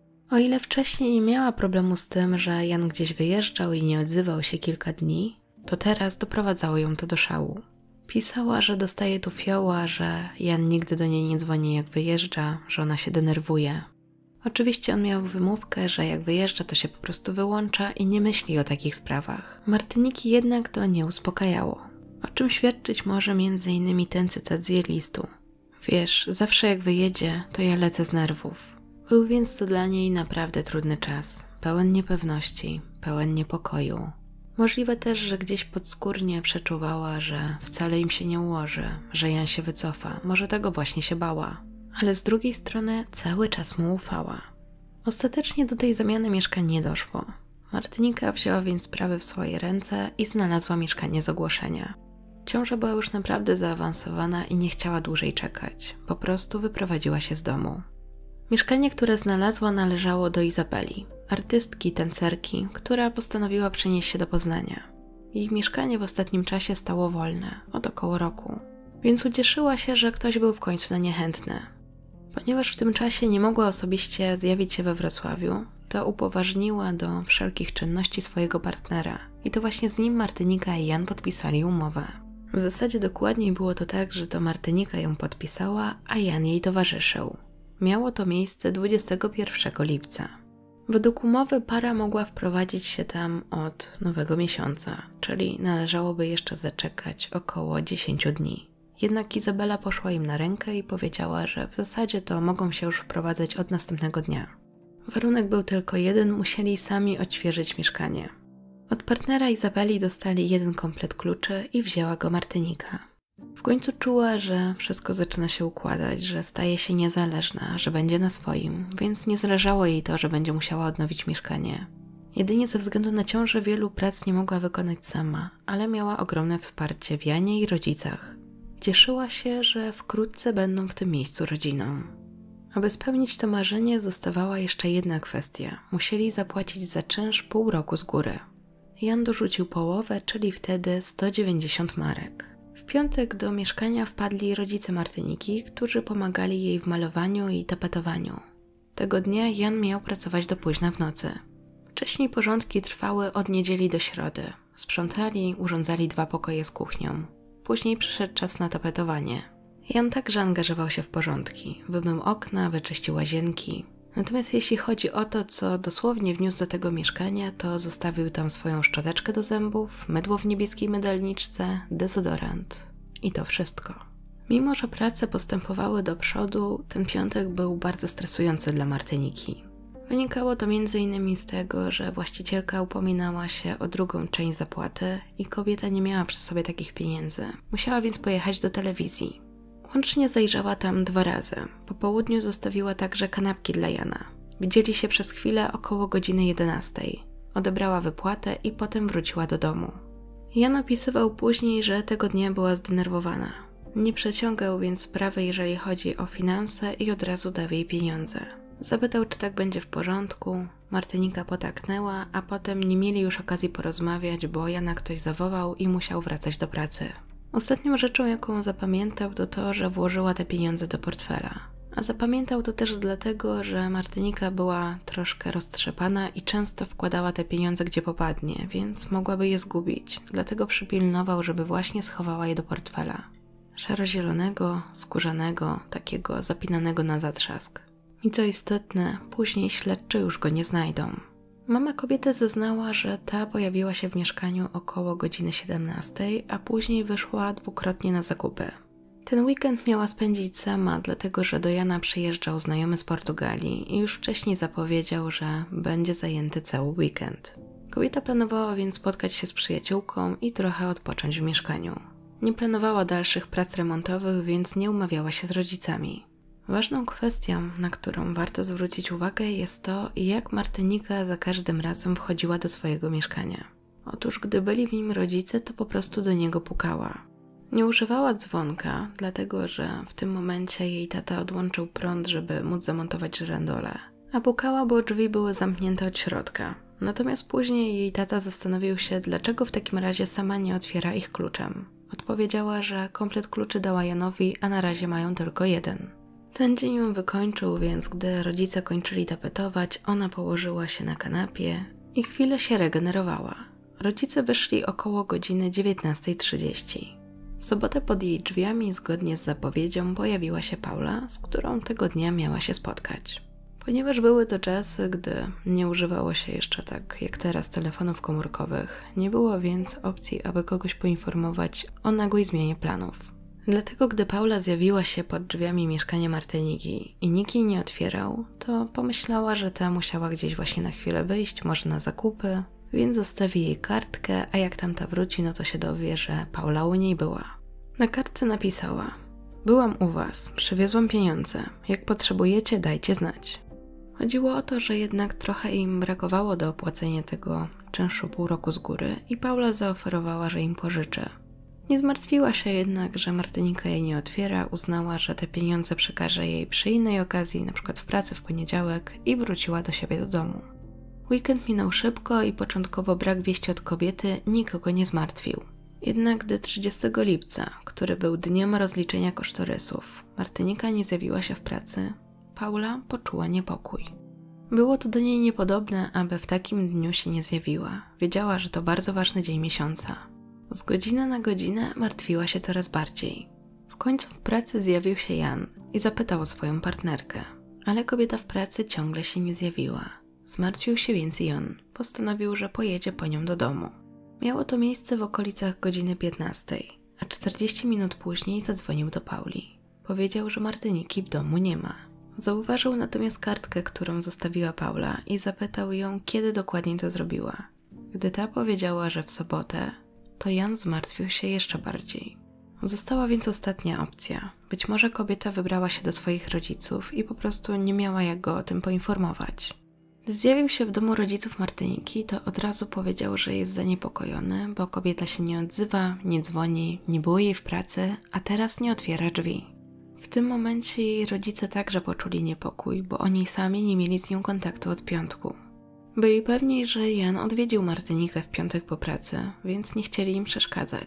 O ile wcześniej nie miała problemu z tym, że Jan gdzieś wyjeżdżał i nie odzywał się kilka dni, to teraz doprowadzało ją to do szału. Pisała, że dostaje tu fioła, że Jan nigdy do niej nie dzwoni jak wyjeżdża, że ona się denerwuje. Oczywiście on miał wymówkę, że jak wyjeżdża, to się po prostu wyłącza i nie myśli o takich sprawach. Martyniki jednak to nie uspokajało. O czym świadczyć może między innymi ten cytat z jej listu. Wiesz, zawsze jak wyjedzie, to ja lecę z nerwów. Był więc to dla niej naprawdę trudny czas, pełen niepewności, pełen niepokoju. Możliwe też, że gdzieś podskórnie przeczuwała, że wcale im się nie ułoży, że Jan się wycofa, może tego właśnie się bała. Ale z drugiej strony cały czas mu ufała. Ostatecznie do tej zamiany mieszkań nie doszło. Martynika wzięła więc sprawy w swoje ręce i znalazła mieszkanie z ogłoszenia. Ciąża była już naprawdę zaawansowana i nie chciała dłużej czekać. Po prostu wyprowadziła się z domu. Mieszkanie, które znalazła, należało do Izabeli, artystki, tancerki, która postanowiła przenieść się do Poznania. Jej mieszkanie w ostatnim czasie stało wolne, od około roku. Więc ucieszyła się, że ktoś był w końcu na nie chętny. Ponieważ w tym czasie nie mogła osobiście zjawić się we Wrocławiu, to upoważniła do wszelkich czynności swojego partnera i to właśnie z nim Martynika i Jan podpisali umowę. W zasadzie dokładniej było to tak, że to Martynika ją podpisała, a Jan jej towarzyszył. Miało to miejsce dwudziestego pierwszego lipca. Według umowy para mogła wprowadzić się tam od nowego miesiąca, czyli należałoby jeszcze zaczekać około dziesięciu dni. Jednak Izabela poszła im na rękę i powiedziała, że w zasadzie to mogą się już wprowadzać od następnego dnia. Warunek był tylko jeden, musieli sami odświeżyć mieszkanie. Od partnera Izabeli dostali jeden komplet kluczy i wzięła go Martynika. W końcu czuła, że wszystko zaczyna się układać, że staje się niezależna, że będzie na swoim, więc nie zależało jej to, że będzie musiała odnowić mieszkanie. Jedynie ze względu na ciążę wielu prac nie mogła wykonać sama, ale miała ogromne wsparcie w Janie i rodzicach. Cieszyła się, że wkrótce będą w tym miejscu rodziną. Aby spełnić to marzenie, zostawała jeszcze jedna kwestia. Musieli zapłacić za czynsz pół roku z góry. Jan dorzucił połowę, czyli wtedy sto dziewięćdziesiąt marek. W piątek do mieszkania wpadli rodzice Martyniki, którzy pomagali jej w malowaniu i tapetowaniu. Tego dnia Jan miał pracować do późna w nocy. Wcześniej porządki trwały od niedzieli do środy. Sprzątali, urządzali dwa pokoje z kuchnią. Później przyszedł czas na tapetowanie. Jan także angażował się w porządki. Wymył okna, wyczyścił łazienki. Natomiast jeśli chodzi o to, co dosłownie wniósł do tego mieszkania, to zostawił tam swoją szczoteczkę do zębów, mydło w niebieskiej mydelniczce, dezodorant. I to wszystko. Mimo że prace postępowały do przodu, ten piątek był bardzo stresujący dla Martyniki. Wynikało to między innymi z tego, że właścicielka upominała się o drugą część zapłaty i kobieta nie miała przy sobie takich pieniędzy. Musiała więc pojechać do telewizji. Łącznie zajrzała tam dwa razy. Po południu zostawiła także kanapki dla Jana. Widzieli się przez chwilę około godziny jedenastej. Odebrała wypłatę i potem wróciła do domu. Jan opisywał później, że tego dnia była zdenerwowana. Nie przeciągał więc sprawy, jeżeli chodzi o finanse i od razu dał jej pieniądze. Zapytał, czy tak będzie w porządku. Martynika potaknęła, a potem nie mieli już okazji porozmawiać, bo Jana ktoś zawołał i musiał wracać do pracy. Ostatnią rzeczą, jaką zapamiętał, to to, że włożyła te pieniądze do portfela. A zapamiętał to też dlatego, że Martynika była troszkę roztrzepana i często wkładała te pieniądze gdzie popadnie, więc mogłaby je zgubić. Dlatego przypilnował, żeby właśnie schowała je do portfela. Szaro-zielonego, skórzanego, takiego zapinanego na zatrzask. I co istotne, później śledczy już go nie znajdą. Mama kobiety zeznała, że ta pojawiła się w mieszkaniu około godziny siedemnastej, a później wyszła dwukrotnie na zakupy. Ten weekend miała spędzić sama, dlatego że do Jana przyjeżdżał znajomy z Portugalii i już wcześniej zapowiedział, że będzie zajęty cały weekend. Kobieta planowała więc spotkać się z przyjaciółką i trochę odpocząć w mieszkaniu. Nie planowała dalszych prac remontowych, więc nie umawiała się z rodzicami. Ważną kwestią, na którą warto zwrócić uwagę, jest to, jak Martynika za każdym razem wchodziła do swojego mieszkania. Otóż gdy byli w nim rodzice, to po prostu do niego pukała. Nie używała dzwonka, dlatego że w tym momencie jej tata odłączył prąd, żeby móc zamontować żyrandole. A pukała, bo drzwi były zamknięte od środka. Natomiast później jej tata zastanowił się, dlaczego w takim razie sama nie otwiera ich kluczem. Odpowiedziała, że komplet kluczy dała Janowi, a na razie mają tylko jeden. Ten dzień ją wykończył, więc gdy rodzice kończyli tapetować, ona położyła się na kanapie i chwilę się regenerowała. Rodzice wyszli około godziny dziewiętnastej trzydzieści. W sobotę pod jej drzwiami, zgodnie z zapowiedzią, pojawiła się Paula, z którą tego dnia miała się spotkać. Ponieważ były to czasy, gdy nie używało się jeszcze tak jak teraz telefonów komórkowych, nie było więc opcji, aby kogoś poinformować o nagłej zmianie planów. Dlatego gdy Paula zjawiła się pod drzwiami mieszkania Martyniki i nikt jej nie otwierał, to pomyślała, że ta musiała gdzieś właśnie na chwilę wyjść, może na zakupy, więc zostawi jej kartkę, a jak tamta wróci, no to się dowie, że Paula u niej była. Na kartce napisała: byłam u was, przywiozłam pieniądze, jak potrzebujecie, dajcie znać. Chodziło o to, że jednak trochę im brakowało do opłacenia tego czynszu pół roku z góry i Paula zaoferowała, że im pożyczy. Nie zmartwiła się jednak, że Martynika jej nie otwiera, uznała, że te pieniądze przekaże jej przy innej okazji, np. w pracy w poniedziałek, i wróciła do siebie do domu. Weekend minął szybko i początkowo brak wieści od kobiety nikogo nie zmartwił. Jednak gdy trzydziestego lipca, który był dniem rozliczenia kosztorysów, Martynika nie zjawiła się w pracy, Paula poczuła niepokój. Było to do niej niepodobne, aby w takim dniu się nie zjawiła. Wiedziała, że to bardzo ważny dzień miesiąca. Z godziny na godzinę martwiła się coraz bardziej. W końcu w pracy zjawił się Jan i zapytał o swoją partnerkę, ale kobieta w pracy ciągle się nie zjawiła. Zmartwił się więc i on. Postanowił, że pojedzie po nią do domu. Miało to miejsce w okolicach godziny piętnastej, a czterdzieści minut później zadzwonił do Pauli. Powiedział, że Martyniki w domu nie ma. Zauważył natomiast kartkę, którą zostawiła Paula i zapytał ją, kiedy dokładnie to zrobiła. Gdy ta powiedziała, że w sobotę, to Jan zmartwił się jeszcze bardziej. Została więc ostatnia opcja. Być może kobieta wybrała się do swoich rodziców i po prostu nie miała jak go o tym poinformować. Gdy zjawił się w domu rodziców Martyniki, to od razu powiedział, że jest zaniepokojony, bo kobieta się nie odzywa, nie dzwoni, nie było jej w pracy, a teraz nie otwiera drzwi. W tym momencie jej rodzice także poczuli niepokój, bo oni sami nie mieli z nią kontaktu od piątku. Byli pewni, że Jan odwiedził Martynikę w piątek po pracy, więc nie chcieli im przeszkadzać.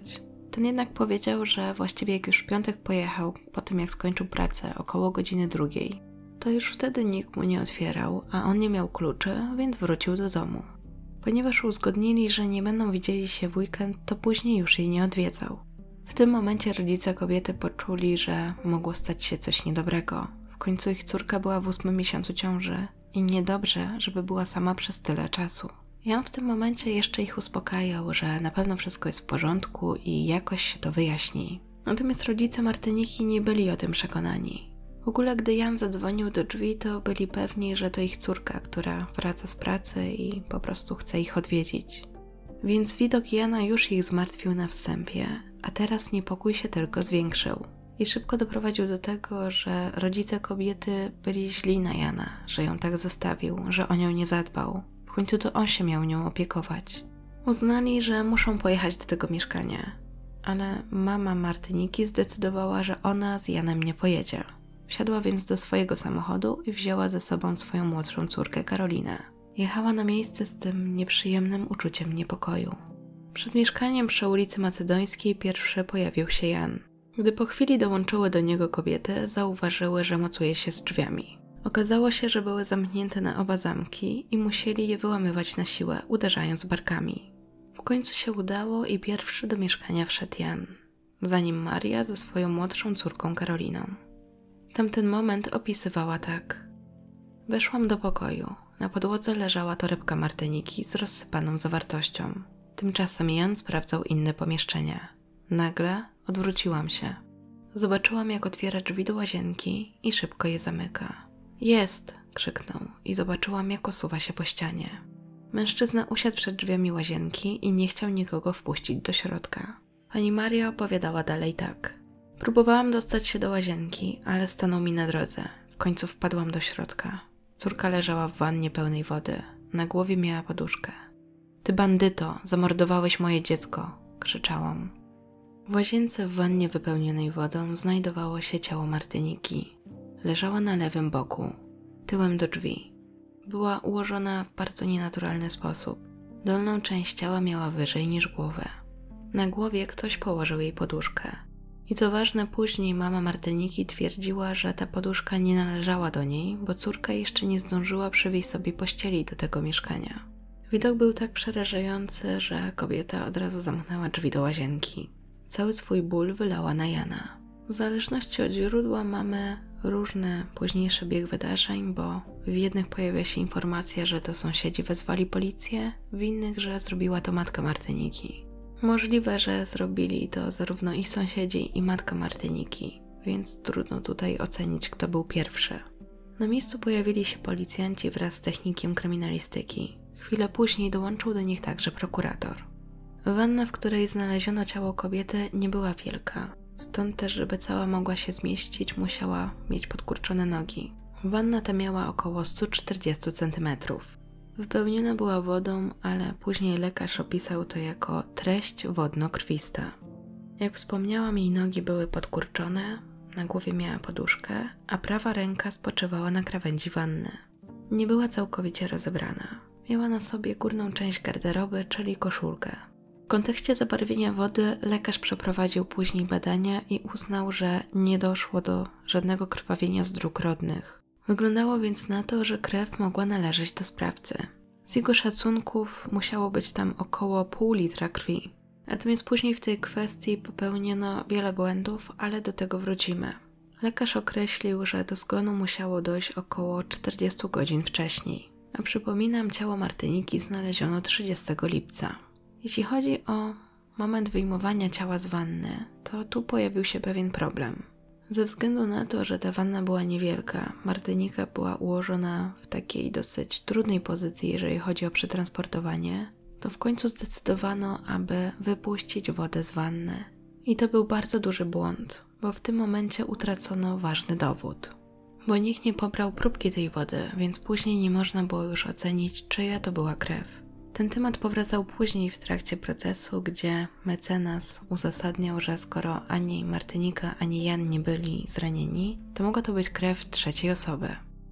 Ten jednak powiedział, że właściwie jak już w piątek pojechał, po tym jak skończył pracę, około godziny drugiej, to już wtedy nikt mu nie otwierał, a on nie miał kluczy, więc wrócił do domu. Ponieważ uzgodnili, że nie będą widzieli się w weekend, to później już jej nie odwiedzał. W tym momencie rodzice kobiety poczuli, że mogło stać się coś niedobrego. W końcu ich córka była w ósmym miesiącu ciąży i niedobrze, żeby była sama przez tyle czasu. Jan w tym momencie jeszcze ich uspokajał, że na pewno wszystko jest w porządku i jakoś się to wyjaśni. Natomiast rodzice Martyniki nie byli o tym przekonani. W ogóle gdy Jan zadzwonił do drzwi, to byli pewni, że to ich córka, która wraca z pracy i po prostu chce ich odwiedzić. Więc widok Jana już ich zmartwił na wstępie, a teraz niepokój się tylko zwiększył. I szybko doprowadził do tego, że rodzice kobiety byli źli na Jana, że ją tak zostawił, że o nią nie zadbał. W końcu to on się miał nią opiekować. Uznali, że muszą pojechać do tego mieszkania, ale mama Martyniki zdecydowała, że ona z Janem nie pojedzie. Wsiadła więc do swojego samochodu i wzięła ze sobą swoją młodszą córkę Karolinę. Jechała na miejsce z tym nieprzyjemnym uczuciem niepokoju. Przed mieszkaniem przy ulicy Macedońskiej pierwszy pojawił się Jan. Gdy po chwili dołączyły do niego kobiety, zauważyły, że mocuje się z drzwiami. Okazało się, że były zamknięte na oba zamki i musieli je wyłamywać na siłę, uderzając barkami. W końcu się udało i pierwszy do mieszkania wszedł Jan, za nim Maria ze swoją młodszą córką Karoliną. Tamten moment opisywała tak. Weszłam do pokoju. Na podłodze leżała torebka Martyniki z rozsypaną zawartością. Tymczasem Jan sprawdzał inne pomieszczenia. Nagle odwróciłam się. Zobaczyłam, jak otwiera drzwi do łazienki i szybko je zamyka. Jest! Krzyknął i zobaczyłam, jak osuwa się po ścianie. Mężczyzna usiadł przed drzwiami łazienki i nie chciał nikogo wpuścić do środka. Pani Maria opowiadała dalej tak. Próbowałam dostać się do łazienki, ale stanął mi na drodze. W końcu wpadłam do środka. Córka leżała w wannie pełnej wody. Na głowie miała poduszkę. Ty bandyto, zamordowałeś moje dziecko! Krzyczałam. W łazience w wannie wypełnionej wodą znajdowało się ciało Martyniki. Leżała na lewym boku, tyłem do drzwi. Była ułożona w bardzo nienaturalny sposób. Dolną część ciała miała wyżej niż głowę. Na głowie ktoś położył jej poduszkę. I co ważne, później mama Martyniki twierdziła, że ta poduszka nie należała do niej, bo córka jeszcze nie zdążyła przywieźć sobie pościeli do tego mieszkania. Widok był tak przerażający, że kobieta od razu zamknęła drzwi do łazienki. Cały swój ból wylała na Jana. W zależności od źródła mamy różny późniejszy bieg wydarzeń, bo w jednych pojawia się informacja, że to sąsiedzi wezwali policję, w innych, że zrobiła to matka Martyniki. Możliwe, że zrobili to zarówno ich sąsiedzi i matka Martyniki, więc trudno tutaj ocenić, kto był pierwszy. Na miejscu pojawili się policjanci wraz z technikiem kryminalistyki. Chwilę później dołączył do nich także prokurator. Wanna, w której znaleziono ciało kobiety, nie była wielka. Stąd też, żeby cała mogła się zmieścić, musiała mieć podkurczone nogi. Wanna ta miała około sto czterdzieści centymetrów. Wypełniona była wodą, ale później lekarz opisał to jako treść wodno-krwista. Jak wspomniałam, jej nogi były podkurczone, na głowie miała poduszkę, a prawa ręka spoczywała na krawędzi wanny. Nie była całkowicie rozebrana. Miała na sobie górną część garderoby, czyli koszulkę. W kontekście zabarwienia wody lekarz przeprowadził później badania i uznał, że nie doszło do żadnego krwawienia z dróg rodnych. Wyglądało więc na to, że krew mogła należeć do sprawcy. Z jego szacunków musiało być tam około pół litra krwi. Natomiast później w tej kwestii popełniono wiele błędów, ale do tego wrócimy. Lekarz określił, że do zgonu musiało dojść około czterdzieści godzin wcześniej. A przypominam, ciało Martyniki znaleziono trzydziestego lipca. Jeśli chodzi o moment wyjmowania ciała z wanny, to tu pojawił się pewien problem. Ze względu na to, że ta wanna była niewielka, Martynika była ułożona w takiej dosyć trudnej pozycji, jeżeli chodzi o przetransportowanie, to w końcu zdecydowano, aby wypuścić wodę z wanny. I to był bardzo duży błąd, bo w tym momencie utracono ważny dowód. Bo nikt nie pobrał próbki tej wody, więc później nie można było już ocenić, czyja to była krew. Ten temat powracał później w trakcie procesu, gdzie mecenas uzasadniał, że skoro ani Martynika, ani Jan nie byli zranieni, to mogła to być krew trzeciej osoby.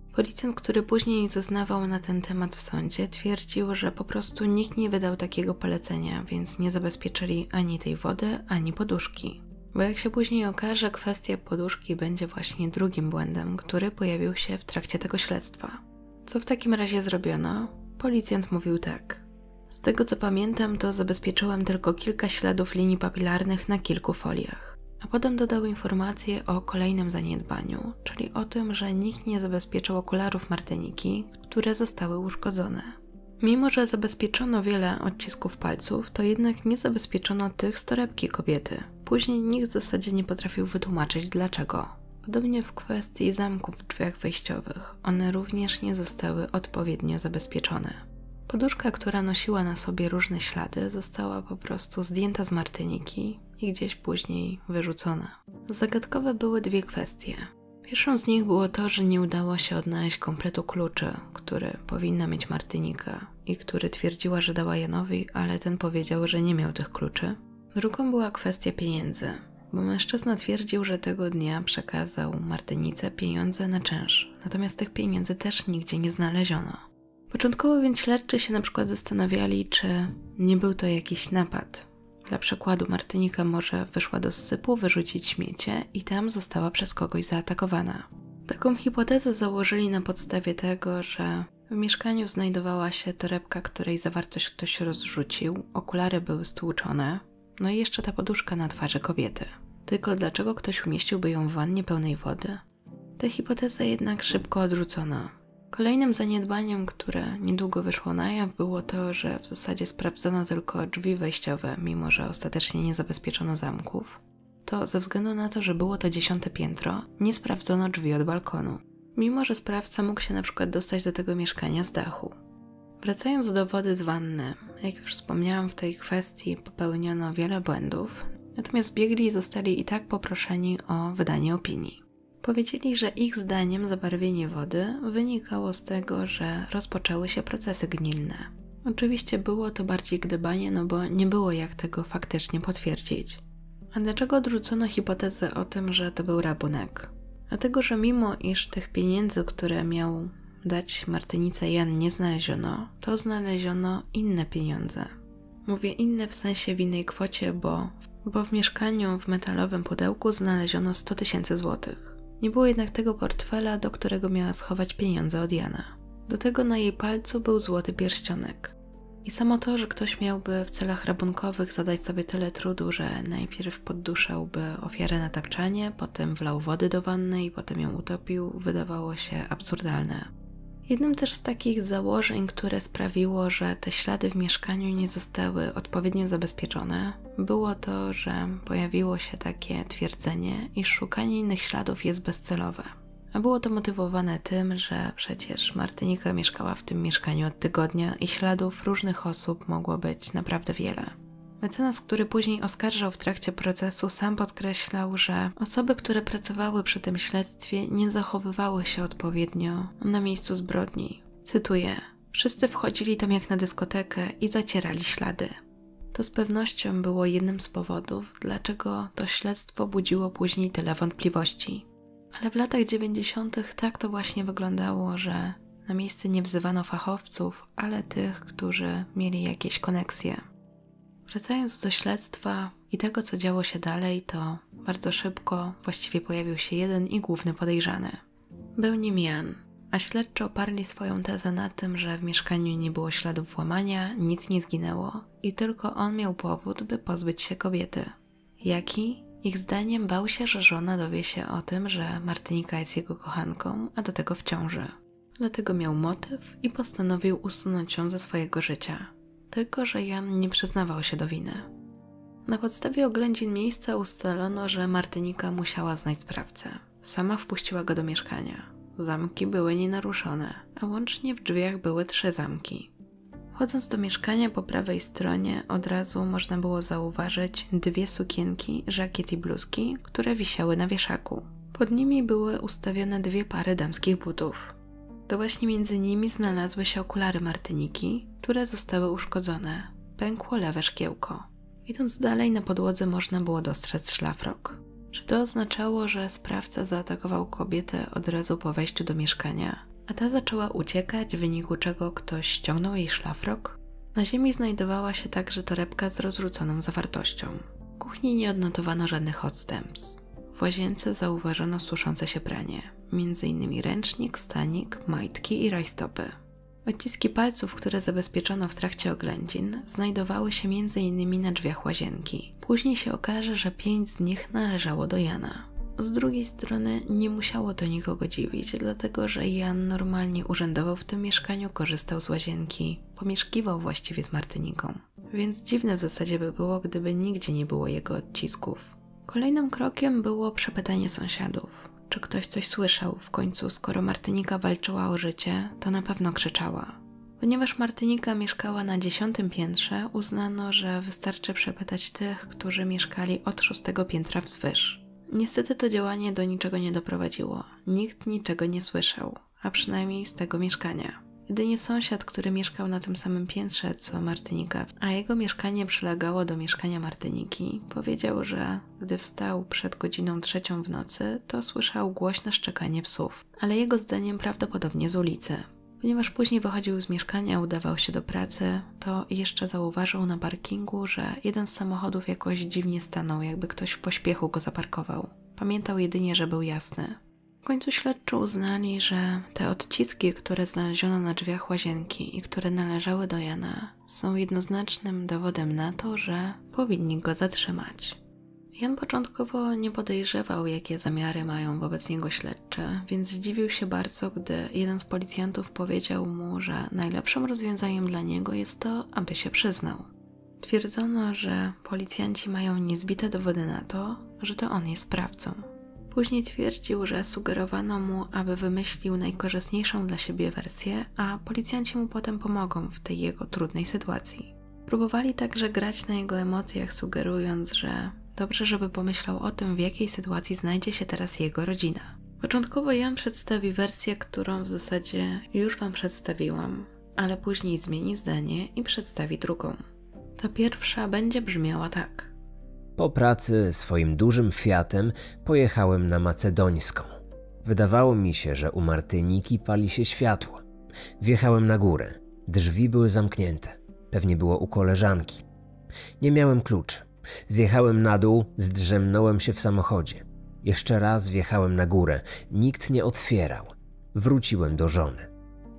Policjant, który później zeznawał na ten temat w sądzie, twierdził, że po prostu nikt nie wydał takiego polecenia, więc nie zabezpieczyli ani tej wody, ani poduszki. Bo jak się później okaże, kwestia poduszki będzie właśnie drugim błędem, który pojawił się w trakcie tego śledztwa. Co w takim razie zrobiono? Policjant mówił tak. Z tego co pamiętam, to zabezpieczyłem tylko kilka śladów linii papilarnych na kilku foliach. A potem dodał informację o kolejnym zaniedbaniu, czyli o tym, że nikt nie zabezpieczył okularów Martyniki, które zostały uszkodzone. Mimo że zabezpieczono wiele odcisków palców, to jednak nie zabezpieczono tych z torebki kobiety. Później nikt w zasadzie nie potrafił wytłumaczyć dlaczego. Podobnie w kwestii zamków w drzwiach wejściowych, one również nie zostały odpowiednio zabezpieczone. Poduszka, która nosiła na sobie różne ślady, została po prostu zdjęta z Martyniki i gdzieś później wyrzucona. Zagadkowe były dwie kwestie. Pierwszą z nich było to, że nie udało się odnaleźć kompletu kluczy, który powinna mieć Martynika i który twierdziła, że dała Janowi, ale ten powiedział, że nie miał tych kluczy. Drugą była kwestia pieniędzy, bo mężczyzna twierdził, że tego dnia przekazał Martynice pieniądze na czynsz, natomiast tych pieniędzy też nigdzie nie znaleziono. Początkowo więc śledczy się na przykład zastanawiali, czy nie był to jakiś napad. Dla przykładu Martynika może wyszła do zsypu wyrzucić śmiecie i tam została przez kogoś zaatakowana. Taką hipotezę założyli na podstawie tego, że w mieszkaniu znajdowała się torebka, której zawartość ktoś rozrzucił, okulary były stłuczone, no i jeszcze ta poduszka na twarzy kobiety. Tylko dlaczego ktoś umieściłby ją w wannie pełnej wody? Tę hipotezę jednak szybko odrzucono. Kolejnym zaniedbaniem, które niedługo wyszło na jaw, było to, że w zasadzie sprawdzono tylko drzwi wejściowe, mimo że ostatecznie nie zabezpieczono zamków. To ze względu na to, że było to dziesiąte piętro, nie sprawdzono drzwi od balkonu, mimo że sprawca mógł się na przykład dostać do tego mieszkania z dachu. Wracając do wody z wanny, jak już wspomniałam, w tej kwestii popełniono wiele błędów, natomiast biegli zostali i tak poproszeni o wydanie opinii. Powiedzieli, że ich zdaniem zabarwienie wody wynikało z tego, że rozpoczęły się procesy gnilne. Oczywiście było to bardziej gdybanie, no bo nie było jak tego faktycznie potwierdzić. A dlaczego odrzucono hipotezę o tym, że to był rabunek? Dlatego, że mimo iż tych pieniędzy, które miał dać Martynice Jan, nie znaleziono, to znaleziono inne pieniądze. Mówię inne w sensie w innej kwocie, bo, bo w mieszkaniu w metalowym pudełku znaleziono sto tysięcy złotych. Nie było jednak tego portfela, do którego miała schować pieniądze od Jana. Do tego na jej palcu był złoty pierścionek. I samo to, że ktoś miałby w celach rabunkowych zadać sobie tyle trudu, że najpierw podduszałby ofiarę na tapczanie, potem wlał wody do wanny i potem ją utopił, wydawało się absurdalne. Jednym też z takich założeń, które sprawiło, że te ślady w mieszkaniu nie zostały odpowiednio zabezpieczone, było to, że pojawiło się takie twierdzenie, iż szukanie innych śladów jest bezcelowe. A było to motywowane tym, że przecież Martynika mieszkała w tym mieszkaniu od tygodnia i śladów różnych osób mogło być naprawdę wiele. Mecenas, który później oskarżał w trakcie procesu, sam podkreślał, że osoby, które pracowały przy tym śledztwie, nie zachowywały się odpowiednio na miejscu zbrodni. Cytuję: wszyscy wchodzili tam jak na dyskotekę i zacierali ślady. To z pewnością było jednym z powodów, dlaczego to śledztwo budziło później tyle wątpliwości. Ale w latach dziewięćdziesiątych tak to właśnie wyglądało, że na miejsce nie wzywano fachowców, ale tych, którzy mieli jakieś koneksje. Wracając do śledztwa i tego, co działo się dalej, to bardzo szybko właściwie pojawił się jeden i główny podejrzany. Był nim Jan, a śledczy oparli swoją tezę na tym, że w mieszkaniu nie było śladów włamania, nic nie zginęło i tylko on miał powód, by pozbyć się kobiety. Jaki? Ich zdaniem bał się, że żona dowie się o tym, że Martynika jest jego kochanką, a do tego w ciąży. Dlatego miał motyw i postanowił usunąć ją ze swojego życia. Tylko że Jan nie przyznawał się do winy. Na podstawie oględzin miejsca ustalono, że Martynika musiała znać sprawcę. Sama wpuściła go do mieszkania. Zamki były nienaruszone, a łącznie w drzwiach były trzy zamki. Wchodząc do mieszkania po prawej stronie od razu można było zauważyć dwie sukienki, żakiet i bluzki, które wisiały na wieszaku. Pod nimi były ustawione dwie pary damskich butów. To właśnie między nimi znalazły się okulary Martyniki, które zostały uszkodzone. Pękło lewe szkiełko. Idąc dalej, na podłodze można było dostrzec szlafrok. Czy to oznaczało, że sprawca zaatakował kobietę od razu po wejściu do mieszkania? a ta zaczęła uciekać, w wyniku czego ktoś ściągnął jej szlafrok. Na ziemi znajdowała się także torebka z rozrzuconą zawartością. W kuchni nie odnotowano żadnych odstępstw. W łazience zauważono suszące się pranie, między innymi ręcznik, stanik, majtki i rajstopy. Odciski palców, które zabezpieczono w trakcie oględzin, znajdowały się między innymi na drzwiach łazienki. Później się okaże, że pięć z nich należało do Jana. Z drugiej strony nie musiało to nikogo dziwić, dlatego że Jan normalnie urzędował w tym mieszkaniu, korzystał z łazienki, pomieszkiwał właściwie z Martyniką. Więc dziwne w zasadzie by było, gdyby nigdzie nie było jego odcisków. Kolejnym krokiem było przepytanie sąsiadów. Czy ktoś coś słyszał? W końcu, skoro Martynika walczyła o życie, to na pewno krzyczała. Ponieważ Martynika mieszkała na dziesiątym piętrze, uznano, że wystarczy przepytać tych, którzy mieszkali od szóstego piętra wzwyż. Niestety to działanie do niczego nie doprowadziło. Nikt niczego nie słyszał, a przynajmniej z tego mieszkania. Jedynie sąsiad, który mieszkał na tym samym piętrze co Martynika, a jego mieszkanie przylegało do mieszkania Martyniki, powiedział, że gdy wstał przed godziną trzecią w nocy, to słyszał głośne szczekanie psów, ale jego zdaniem prawdopodobnie z ulicy. Ponieważ później wychodził z mieszkania, udawał się do pracy, to jeszcze zauważył na parkingu, że jeden z samochodów jakoś dziwnie stanął, jakby ktoś w pośpiechu go zaparkował. Pamiętał jedynie, że był jasny. W końcu śledczy uznali, że te odciski, które znaleziono na drzwiach łazienki i które należały do Jana, są jednoznacznym dowodem na to, że powinni go zatrzymać. Jan początkowo nie podejrzewał, jakie zamiary mają wobec niego śledczy, więc zdziwił się bardzo, gdy jeden z policjantów powiedział mu, że najlepszym rozwiązaniem dla niego jest to, aby się przyznał. Twierdzono, że policjanci mają niezbite dowody na to, że to on jest sprawcą. Później twierdził, że sugerowano mu, aby wymyślił najkorzystniejszą dla siebie wersję, a policjanci mu potem pomogą w tej jego trudnej sytuacji. Próbowali także grać na jego emocjach, sugerując, że dobrze, żeby pomyślał o tym, w jakiej sytuacji znajdzie się teraz jego rodzina. Początkowo Jan przedstawi wersję, którą w zasadzie już wam przedstawiłam, ale później zmieni zdanie i przedstawi drugą. Ta pierwsza będzie brzmiała tak.
Po pracy swoim dużym Fiatem pojechałem na Macedońską. Wydawało mi się, że u Martyniki pali się światło. Wjechałem na górę. Drzwi były zamknięte. Pewnie było u koleżanki. Nie miałem kluczy. Zjechałem na dół, zdrzemnąłem się w samochodzie. Jeszcze raz wjechałem na górę. Nikt nie otwierał. Wróciłem do żony.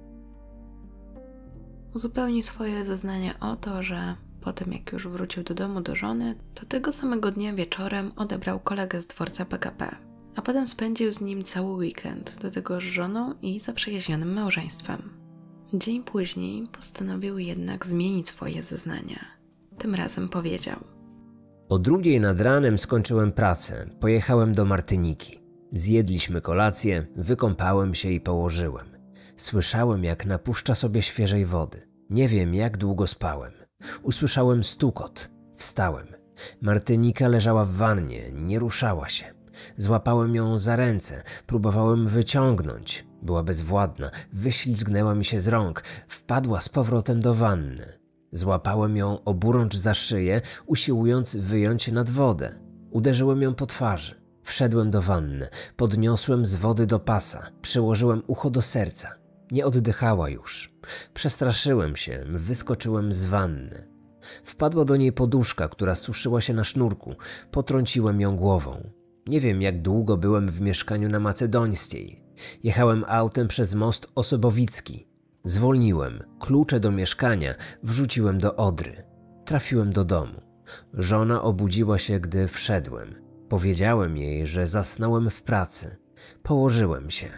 Uzupełni swoje zeznania o to, że po tym jak już wrócił do domu do żony, to tego samego dnia wieczorem odebrał kolegę z dworca P K P, a potem spędził z nim cały weekend, do tego z żoną i zaprzyjaźnionym małżeństwem. Dzień później postanowił jednak zmienić swoje zeznania. Tym razem powiedział:
O drugiej nad ranem skończyłem pracę, pojechałem do Martyniki. Zjedliśmy kolację, wykąpałem się i położyłem. Słyszałem, jak napuszcza sobie świeżej wody. Nie wiem, jak długo spałem. Usłyszałem stukot. Wstałem. Martynika leżała w wannie, nie ruszała się. Złapałem ją za ręce, próbowałem wyciągnąć. Była bezwładna, wyślizgnęła mi się z rąk, wpadła z powrotem do wanny. Złapałem ją oburącz za szyję, usiłując wyjąć nad wodę. Uderzyłem ją po twarzy. Wszedłem do wanny, podniosłem z wody do pasa, przyłożyłem ucho do serca. Nie oddychała już. Przestraszyłem się, wyskoczyłem z wanny. Wpadła do niej poduszka, która suszyła się na sznurku. Potrąciłem ją głową. Nie wiem, jak długo byłem w mieszkaniu na Macedońskiej. Jechałem autem przez most Osobowicki. Zwolniłem. Klucze do mieszkania wrzuciłem do Odry. Trafiłem do domu. Żona obudziła się, gdy wszedłem. Powiedziałem jej, że zasnąłem w pracy. Położyłem się.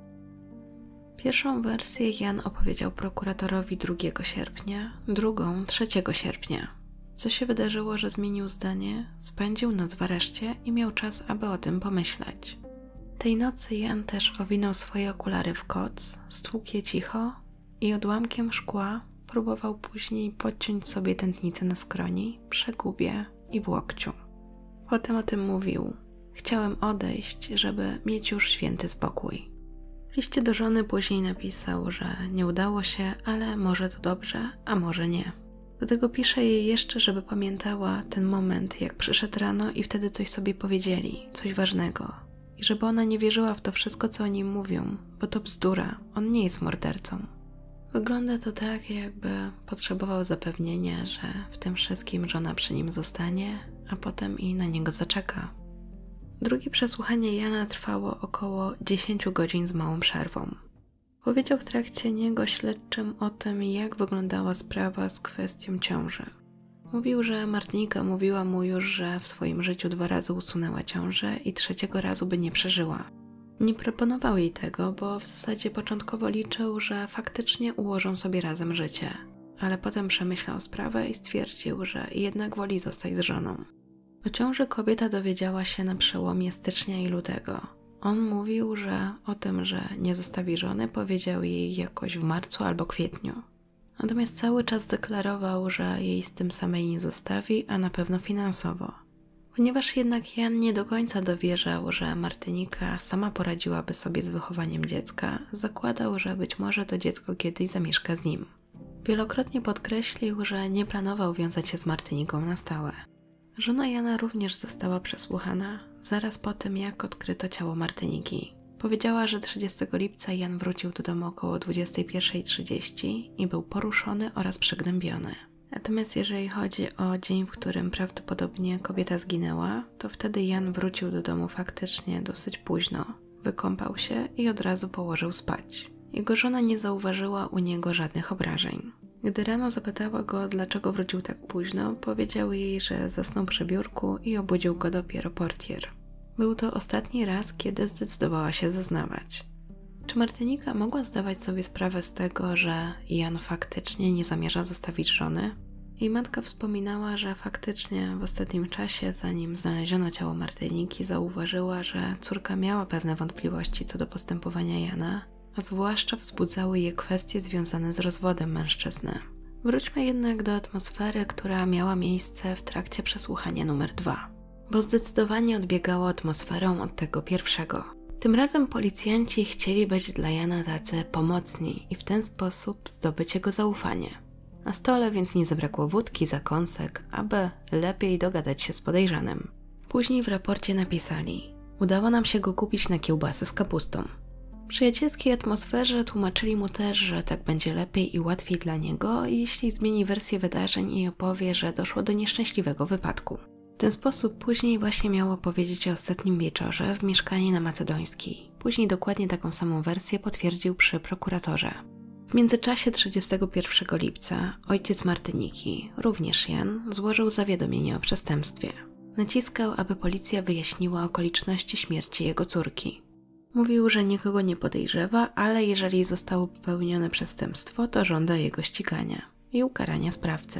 Pierwszą wersję Jan opowiedział prokuratorowi drugiego sierpnia, drugą trzeciego sierpnia. Co się wydarzyło, że zmienił zdanie, spędził noc w areszcie i miał czas, aby o tym pomyśleć. Tej nocy Jan też owinął swoje okulary w koc, stłukł je cicho i odłamkiem szkła próbował później podciąć sobie tętnicę na skroni, przegubie i w łokciu. Potem o tym mówił. Chciałem odejść, żeby mieć już święty spokój. W liście do żony później napisał, że nie udało się, ale może to dobrze, a może nie. Do tego pisze jej jeszcze, żeby pamiętała ten moment, jak przyszedł rano i wtedy coś sobie powiedzieli, coś ważnego. I żeby ona nie wierzyła w to wszystko, co o nim mówią, bo to bzdura, on nie jest mordercą. Wygląda to tak, jakby potrzebował zapewnienia, że w tym wszystkim żona przy nim zostanie, a potem i na niego zaczeka. Drugie przesłuchanie Jana trwało około dziesięć godzin z małą przerwą. Powiedział w trakcie niego śledczym o tym, jak wyglądała sprawa z kwestią ciąży. Mówił, że Martynika mówiła mu już, że w swoim życiu dwa razy usunęła ciążę i trzeciego razu by nie przeżyła. Nie proponował jej tego, bo w zasadzie początkowo liczył, że faktycznie ułożą sobie razem życie, ale potem przemyślał sprawę i stwierdził, że jednak woli zostać z żoną. O ciąży kobieta dowiedziała się na przełomie stycznia i lutego. On mówił, że o tym, że nie zostawi żony, powiedział jej jakoś w marcu albo kwietniu. Natomiast cały czas deklarował, że jej z tym samej nie zostawi, a na pewno finansowo. Ponieważ jednak Jan nie do końca dowierzał, że Martynika sama poradziłaby sobie z wychowaniem dziecka, zakładał, że być może to dziecko kiedyś zamieszka z nim. Wielokrotnie podkreślił, że nie planował wiązać się z Martyniką na stałe. Żona Jana również została przesłuchana zaraz po tym, jak odkryto ciało Martyniki. Powiedziała, że trzydziestego lipca Jan wrócił do domu około dwudziestej pierwszej trzydzieści i był poruszony oraz przygnębiony. Natomiast jeżeli chodzi o dzień, w którym prawdopodobnie kobieta zginęła, to wtedy Jan wrócił do domu faktycznie dosyć późno, wykąpał się i od razu położył spać. Jego żona nie zauważyła u niego żadnych obrażeń. Gdy rano zapytała go, dlaczego wrócił tak późno, powiedział jej, że zasnął przy biurku i obudził go dopiero portier. Był to ostatni raz, kiedy zdecydowała się zeznawać. Czy Martynika mogła zdawać sobie sprawę z tego, że Jan faktycznie nie zamierza zostawić żony? Jej matka wspominała, że faktycznie w ostatnim czasie, zanim znaleziono ciało Martyniki, zauważyła, że córka miała pewne wątpliwości co do postępowania Jana, a zwłaszcza wzbudzały je kwestie związane z rozwodem mężczyzny. Wróćmy jednak do atmosfery, która miała miejsce w trakcie przesłuchania numer dwa, bo zdecydowanie odbiegało atmosferą od tego pierwszego. Tym razem policjanci chcieli być dla Jana tacy pomocni i w ten sposób zdobyć jego zaufanie. Na stole więc nie zabrakło wódki, zakąsek, aby lepiej dogadać się z podejrzanym. Później w raporcie napisali: udało nam się go kupić na kiełbasy z kapustą. W przyjacielskiej atmosferze tłumaczyli mu też, że tak będzie lepiej i łatwiej dla niego, jeśli zmieni wersję wydarzeń i opowie, że doszło do nieszczęśliwego wypadku. W ten sposób później właśnie miał opowiedzieć o ostatnim wieczorze w mieszkaniu na Macedońskiej. Później dokładnie taką samą wersję potwierdził przy prokuratorze. W międzyczasie trzydziestego pierwszego lipca ojciec Martyniki, również Jan, złożył zawiadomienie o przestępstwie. Naciskał, aby policja wyjaśniła okoliczności śmierci jego córki. Mówił, że nikogo nie podejrzewa, ale jeżeli zostało popełnione przestępstwo, to żąda jego ścigania i ukarania sprawcy.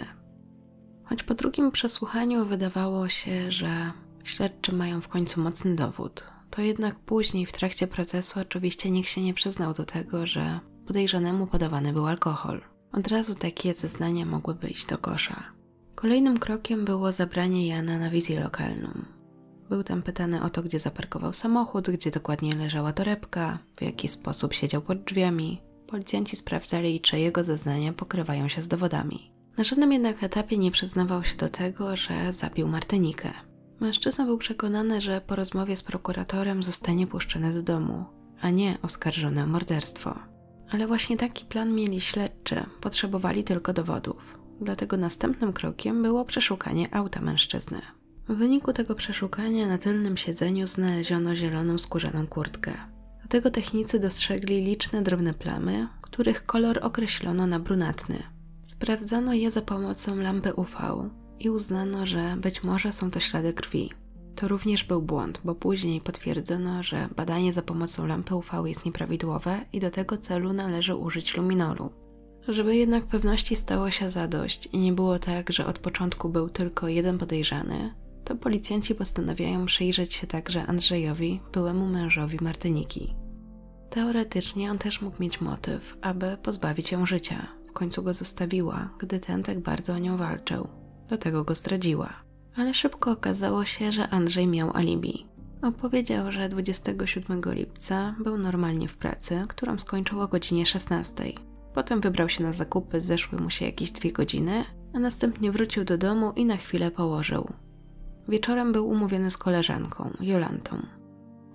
Choć po drugim przesłuchaniu wydawało się, że śledczy mają w końcu mocny dowód, to jednak później w trakcie procesu oczywiście nikt się nie przyznał do tego, że podejrzanemu podawany był alkohol. Od razu takie zeznania mogły iść do kosza. Kolejnym krokiem było zabranie Jana na wizję lokalną. Był tam pytany o to, gdzie zaparkował samochód, gdzie dokładnie leżała torebka, w jaki sposób siedział pod drzwiami. Policjanci sprawdzali, czy jego zeznania pokrywają się z dowodami. Na żadnym jednak etapie nie przyznawał się do tego, że zabił Martynikę. Mężczyzna był przekonany, że po rozmowie z prokuratorem zostanie puszczony do domu, a nie oskarżony o morderstwo. Ale właśnie taki plan mieli śledczy, potrzebowali tylko dowodów. Dlatego następnym krokiem było przeszukanie auta mężczyzny. W wyniku tego przeszukania na tylnym siedzeniu znaleziono zieloną skórzaną kurtkę. Do tego technicy dostrzegli liczne drobne plamy, których kolor określono na brunatny. Sprawdzano je za pomocą lampy U V i uznano, że być może są to ślady krwi. To również był błąd, bo później potwierdzono, że badanie za pomocą lampy U V jest nieprawidłowe i do tego celu należy użyć luminolu. Żeby jednak pewności stało się zadość i nie było tak, że od początku był tylko jeden podejrzany, to policjanci postanawiają przyjrzeć się także Andrzejowi, byłemu mężowi Martyniki. Teoretycznie on też mógł mieć motyw, aby pozbawić ją życia. W końcu go zostawiła, gdy ten tak bardzo o nią walczył. Do tego go zdradziła. Ale szybko okazało się, że Andrzej miał alibi. Opowiedział, że dwudziestego siódmego lipca był normalnie w pracy, którą skończył o godzinie szesnastej. Potem wybrał się na zakupy, zeszły mu się jakieś dwie godziny, a następnie wrócił do domu i na chwilę położył. Wieczorem był umówiony z koleżanką, Jolantą.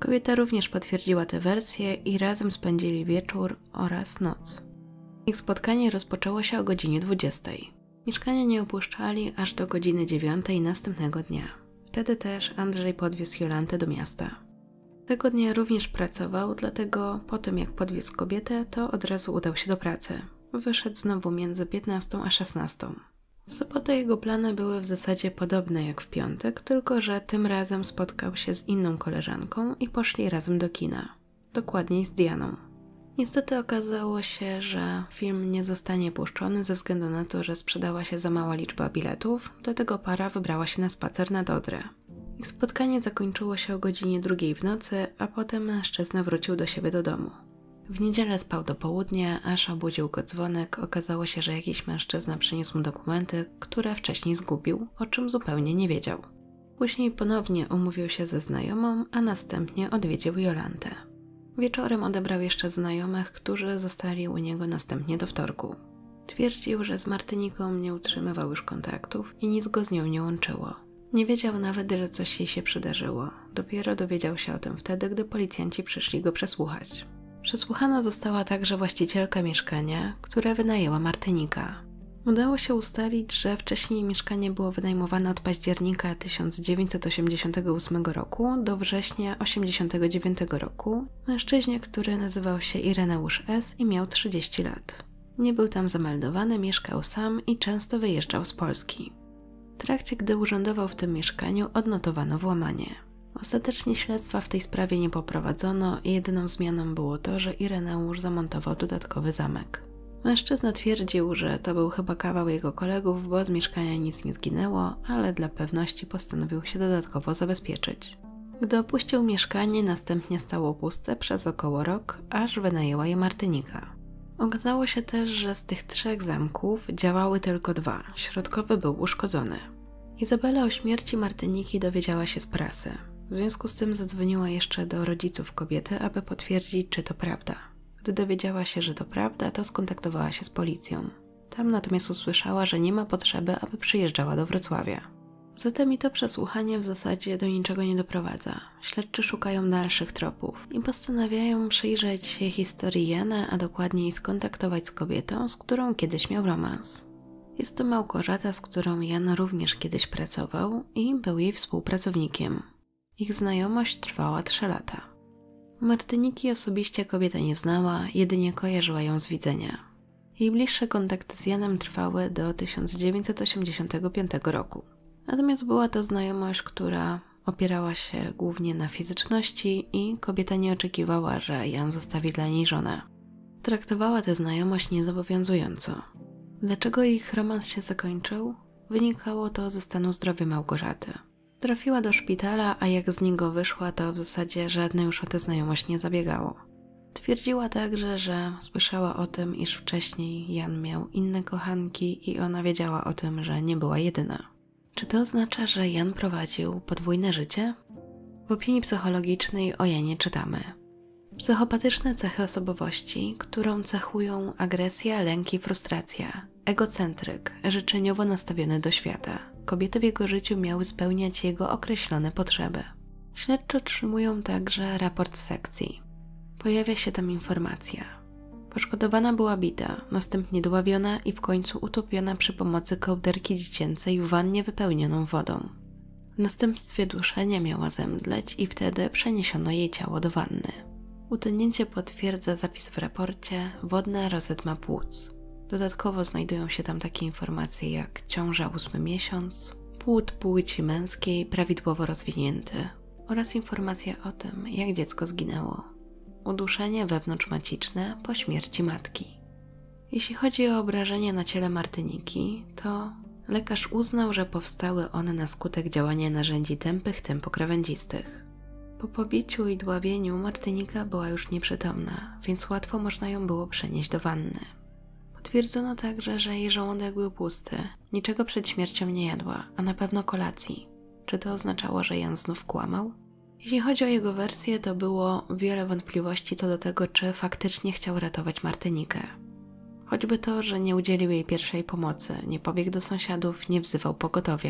Kobieta również potwierdziła tę wersję i razem spędzili wieczór oraz noc. Ich spotkanie rozpoczęło się o godzinie dwudziestej. Mieszkania nie opuszczali aż do godziny dziewiątej następnego dnia. Wtedy też Andrzej podwiózł Jolantę do miasta. Tego dnia również pracował, dlatego po tym jak podwiózł kobietę, to od razu udał się do pracy. Wyszedł znowu między piętnastą a szesnastą. W sobotę jego plany były w zasadzie podobne jak w piątek, tylko że tym razem spotkał się z inną koleżanką i poszli razem do kina. Dokładniej z Dianą. Niestety okazało się, że film nie zostanie puszczony ze względu na to, że sprzedała się za mała liczba biletów, dlatego para wybrała się na spacer nad Odrę. Ich spotkanie zakończyło się o godzinie drugiej w nocy, a potem mężczyzna wrócił do siebie do domu. W niedzielę spał do południa, aż obudził go dzwonek. Okazało się, że jakiś mężczyzna przyniósł mu dokumenty, które wcześniej zgubił, o czym zupełnie nie wiedział. Później ponownie umówił się ze znajomą, a następnie odwiedził Jolantę. Wieczorem odebrał jeszcze znajomych, którzy zostali u niego następnie do wtorku. Twierdził, że z Martyniką nie utrzymywał już kontaktów i nic go z nią nie łączyło. Nie wiedział nawet, że coś jej się przydarzyło. Dopiero dowiedział się o tym wtedy, gdy policjanci przyszli go przesłuchać. Przesłuchana została także właścicielka mieszkania, które wynajęła Martynika. Udało się ustalić, że wcześniej mieszkanie było wynajmowane od października tysiąc dziewięćset osiemdziesiątego ósmego roku do września osiemdziesiątego dziewiątego roku mężczyźnie, który nazywał się Ireneusz S. i miał trzydzieści lat. Nie był tam zameldowany, mieszkał sam i często wyjeżdżał z Polski. W trakcie, gdy urzędował w tym mieszkaniu, odnotowano włamanie. Ostatecznie śledztwa w tej sprawie nie poprowadzono i jedyną zmianą było to, że Ireneusz zamontował dodatkowy zamek. Mężczyzna twierdził, że to był chyba kawał jego kolegów, bo z mieszkania nic nie zginęło, ale dla pewności postanowił się dodatkowo zabezpieczyć. Gdy opuścił mieszkanie, następnie stało puste przez około rok, aż wynajęła je Martynika. Okazało się też, że z tych trzech zamków działały tylko dwa, środkowy był uszkodzony. Izabela o śmierci Martyniki dowiedziała się z prasy. W związku z tym zadzwoniła jeszcze do rodziców kobiety, aby potwierdzić, czy to prawda. Gdy dowiedziała się, że to prawda, to skontaktowała się z policją. Tam natomiast usłyszała, że nie ma potrzeby, aby przyjeżdżała do Wrocławia. Zatem i to przesłuchanie w zasadzie do niczego nie doprowadza. Śledczy szukają dalszych tropów i postanawiają przyjrzeć się historii Jana, a dokładniej skontaktować z kobietą, z którą kiedyś miał romans. Jest to Małgorzata, z którą Jan również kiedyś pracował i był jej współpracownikiem. Ich znajomość trwała trzy lata. Martyniki osobiście kobieta nie znała, jedynie kojarzyła ją z widzenia. Jej bliższe kontakty z Janem trwały do tysiąc dziewięćset osiemdziesiątego piątego roku. Natomiast była to znajomość, która opierała się głównie na fizyczności i kobieta nie oczekiwała, że Jan zostawi dla niej żonę. Traktowała tę znajomość niezobowiązująco. Dlaczego ich romans się zakończył? Wynikało to ze stanu zdrowia Małgorzaty. Trafiła do szpitala, a jak z niego wyszła, to w zasadzie żadne już o tę znajomość nie zabiegało. Twierdziła także, że słyszała o tym, iż wcześniej Jan miał inne kochanki i ona wiedziała o tym, że nie była jedyna. Czy to oznacza, że Jan prowadził podwójne życie? W opinii psychologicznej o Janie czytamy: psychopatyczne cechy osobowości, którą cechują agresja, lęk i frustracja, egocentryk, życzeniowo nastawiony do świata. Kobiety w jego życiu miały spełniać jego określone potrzeby. Śledczy otrzymują także raport z sekcji. Pojawia się tam informacja. Poszkodowana była bita, następnie dławiona i w końcu utopiona przy pomocy kołderki dziecięcej w wannie wypełnioną wodą. W następstwie duszenia miała zemdleć i wtedy przeniesiono jej ciało do wanny. Utonięcie potwierdza zapis w raporcie wodna rozedma płuc. Dodatkowo znajdują się tam takie informacje jak ciąża ósmy miesiąc, płód płci męskiej prawidłowo rozwinięty oraz informacja o tym, jak dziecko zginęło. Uduszenie wewnątrzmaciczne po śmierci matki. Jeśli chodzi o obrażenia na ciele Martyniki, to lekarz uznał, że powstały one na skutek działania narzędzi tępych tempokrawędzistych. Po pobiciu i dławieniu Martynika była już nieprzytomna, więc łatwo można ją było przenieść do wanny. Potwierdzono także, że jej żołądek był pusty, niczego przed śmiercią nie jadła, a na pewno kolacji. Czy to oznaczało, że Jan znów kłamał? Jeśli chodzi o jego wersję, to było wiele wątpliwości co do tego, czy faktycznie chciał ratować Martynikę. Choćby to, że nie udzielił jej pierwszej pomocy, nie pobiegł do sąsiadów, nie wzywał pogotowia.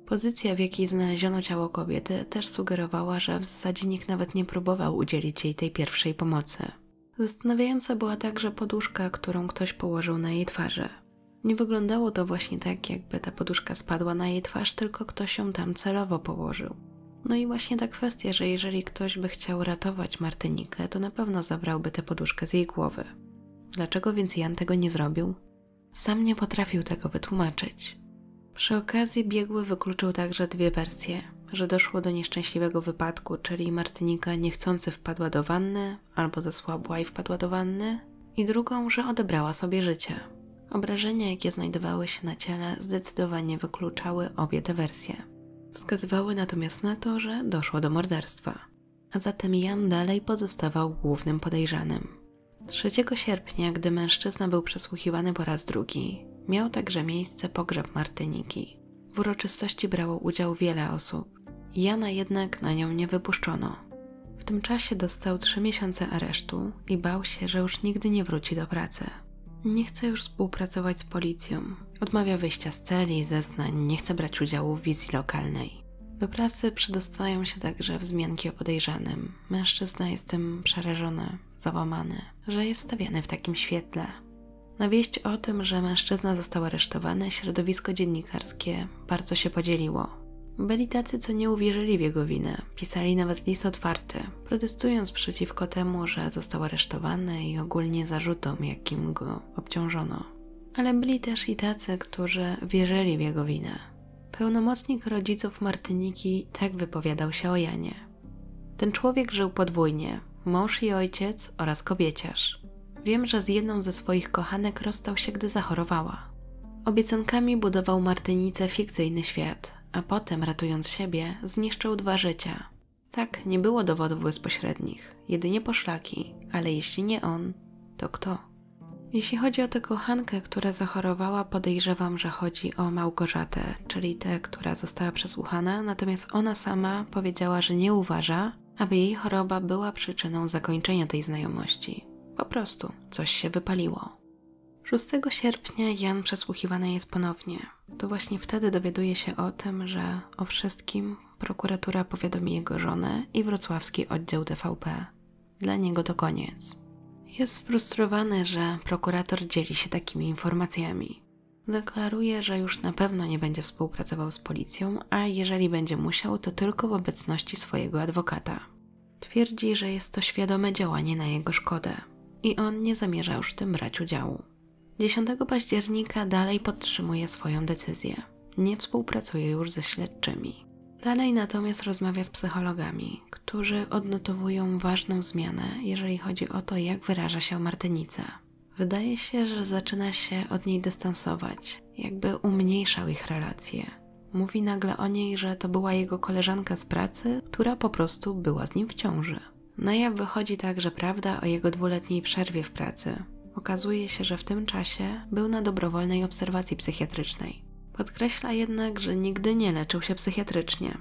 Pozycja, w jakiej znaleziono ciało kobiety, też sugerowała, że w zasadzie nikt nawet nie próbował udzielić jej tej pierwszej pomocy. Zastanawiająca była także poduszka, którą ktoś położył na jej twarzy. Nie wyglądało to właśnie tak, jakby ta poduszka spadła na jej twarz, tylko ktoś ją tam celowo położył. No i właśnie ta kwestia, że jeżeli ktoś by chciał ratować Martynikę, to na pewno zabrałby tę poduszkę z jej głowy. Dlaczego więc Jan tego nie zrobił? Sam nie potrafił tego wytłumaczyć. Przy okazji biegły wykluczył także dwie wersje, że doszło do nieszczęśliwego wypadku, czyli Martynika niechcący wpadła do wanny, albo zasłabła i wpadła do wanny, i drugą, że odebrała sobie życie. Obrażenia, jakie znajdowały się na ciele, zdecydowanie wykluczały obie te wersje. Wskazywały natomiast na to, że doszło do morderstwa, a zatem Jan dalej pozostawał głównym podejrzanym. trzeciego sierpnia, gdy mężczyzna był przesłuchiwany po raz drugi, miał także miejsce pogrzeb Martyniki. W uroczystości brało udział wiele osób. Jana jednak na nią nie wypuszczono. W tym czasie dostał trzy miesiące aresztu i bał się, że już nigdy nie wróci do pracy. Nie chce już współpracować z policją, odmawia wyjścia z celi, zeznań, nie chce brać udziału w wizji lokalnej. Do pracy przedostają się także wzmianki o podejrzanym. Mężczyzna jest tym przerażony, załamany, że jest stawiany w takim świetle. Na wieść o tym, że mężczyzna został aresztowany, środowisko dziennikarskie bardzo się podzieliło. Byli tacy, co nie uwierzyli w jego winę, pisali nawet list otwarty, protestując przeciwko temu, że został aresztowany i ogólnie zarzutom, jakim go obciążono. Ale byli też i tacy, którzy wierzyli w jego winę. Pełnomocnik rodziców Martyniki tak wypowiadał się o Janie. Ten człowiek żył podwójnie, mąż i ojciec oraz kobieciarz. Wiem, że z jedną ze swoich kochanek rozstał się, gdy zachorowała. Obiecankami budował Martynice fikcyjny świat, a potem, ratując siebie, zniszczył dwa życia. Tak, nie było dowodów bezpośrednich, jedynie poszlaki, ale jeśli nie on, to kto? Jeśli chodzi o tę kochankę, która zachorowała, podejrzewam, że chodzi o Małgorzatę, czyli tę, która została przesłuchana, natomiast ona sama powiedziała, że nie uważa, aby jej choroba była przyczyną zakończenia tej znajomości. Po prostu coś się wypaliło. szóstego sierpnia Jan przesłuchiwany jest ponownie. To właśnie wtedy dowiaduje się o tym, że o wszystkim prokuratura powiadomi jego żonę i wrocławski oddział T V P. Dla niego to koniec. Jest sfrustrowany, że prokurator dzieli się takimi informacjami. Deklaruje, że już na pewno nie będzie współpracował z policją, a jeżeli będzie musiał, to tylko w obecności swojego adwokata. Twierdzi, że jest to świadome działanie na jego szkodę i on nie zamierza już w tym brać udziału. dziesiątego października dalej podtrzymuje swoją decyzję. Nie współpracuje już ze śledczymi. Dalej natomiast rozmawia z psychologami, którzy odnotowują ważną zmianę, jeżeli chodzi o to, jak wyraża się o Martynice. Wydaje się, że zaczyna się od niej dystansować, jakby umniejszał ich relacje. Mówi nagle o niej, że to była jego koleżanka z pracy, która po prostu była z nim w ciąży. Na jaw wychodzi także prawda o jego dwuletniej przerwie w pracy. Okazuje się, że w tym czasie był na dobrowolnej obserwacji psychiatrycznej. Podkreśla jednak, że nigdy nie leczył się psychiatrycznie.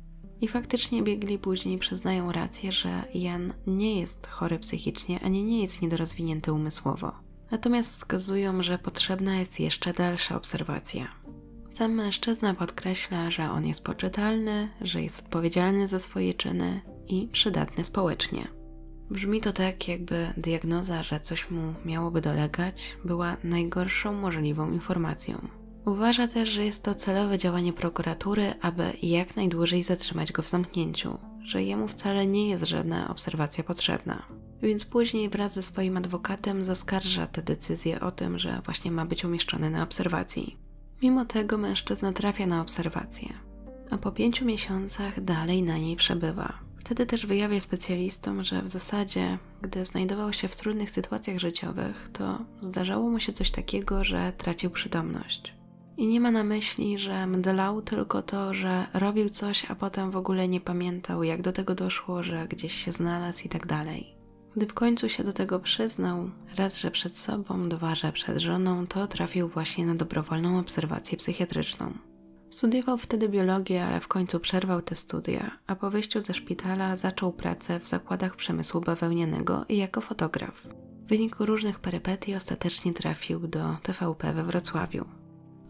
I faktycznie biegli później przyznają rację, że Jan nie jest chory psychicznie, ani nie jest niedorozwinięty umysłowo. Natomiast wskazują, że potrzebna jest jeszcze dalsza obserwacja. Sam mężczyzna podkreśla, że on jest poczytalny, że jest odpowiedzialny za swoje czyny i przydatny społecznie. Brzmi to tak, jakby diagnoza, że coś mu miałoby dolegać, była najgorszą możliwą informacją. Uważa też, że jest to celowe działanie prokuratury, aby jak najdłużej zatrzymać go w zamknięciu, że jemu wcale nie jest żadna obserwacja potrzebna. Więc później wraz ze swoim adwokatem zaskarża tę decyzję o tym, że właśnie ma być umieszczony na obserwacji. Mimo tego mężczyzna trafia na obserwację, a po pięciu miesiącach dalej na niej przebywa. Wtedy też wyjawia specjalistom, że w zasadzie, gdy znajdował się w trudnych sytuacjach życiowych, to zdarzało mu się coś takiego, że tracił przytomność. I nie ma na myśli, że mdlał, tylko to, że robił coś, a potem w ogóle nie pamiętał, jak do tego doszło, że gdzieś się znalazł i tak dalej. Gdy w końcu się do tego przyznał, raz, że przed sobą, dwa, że przed żoną, to trafił właśnie na dobrowolną obserwację psychiatryczną. Studiował wtedy biologię, ale w końcu przerwał te studia, a po wyjściu ze szpitala zaczął pracę w zakładach przemysłu bawełnianego i jako fotograf. W wyniku różnych perypetii ostatecznie trafił do T V P we Wrocławiu.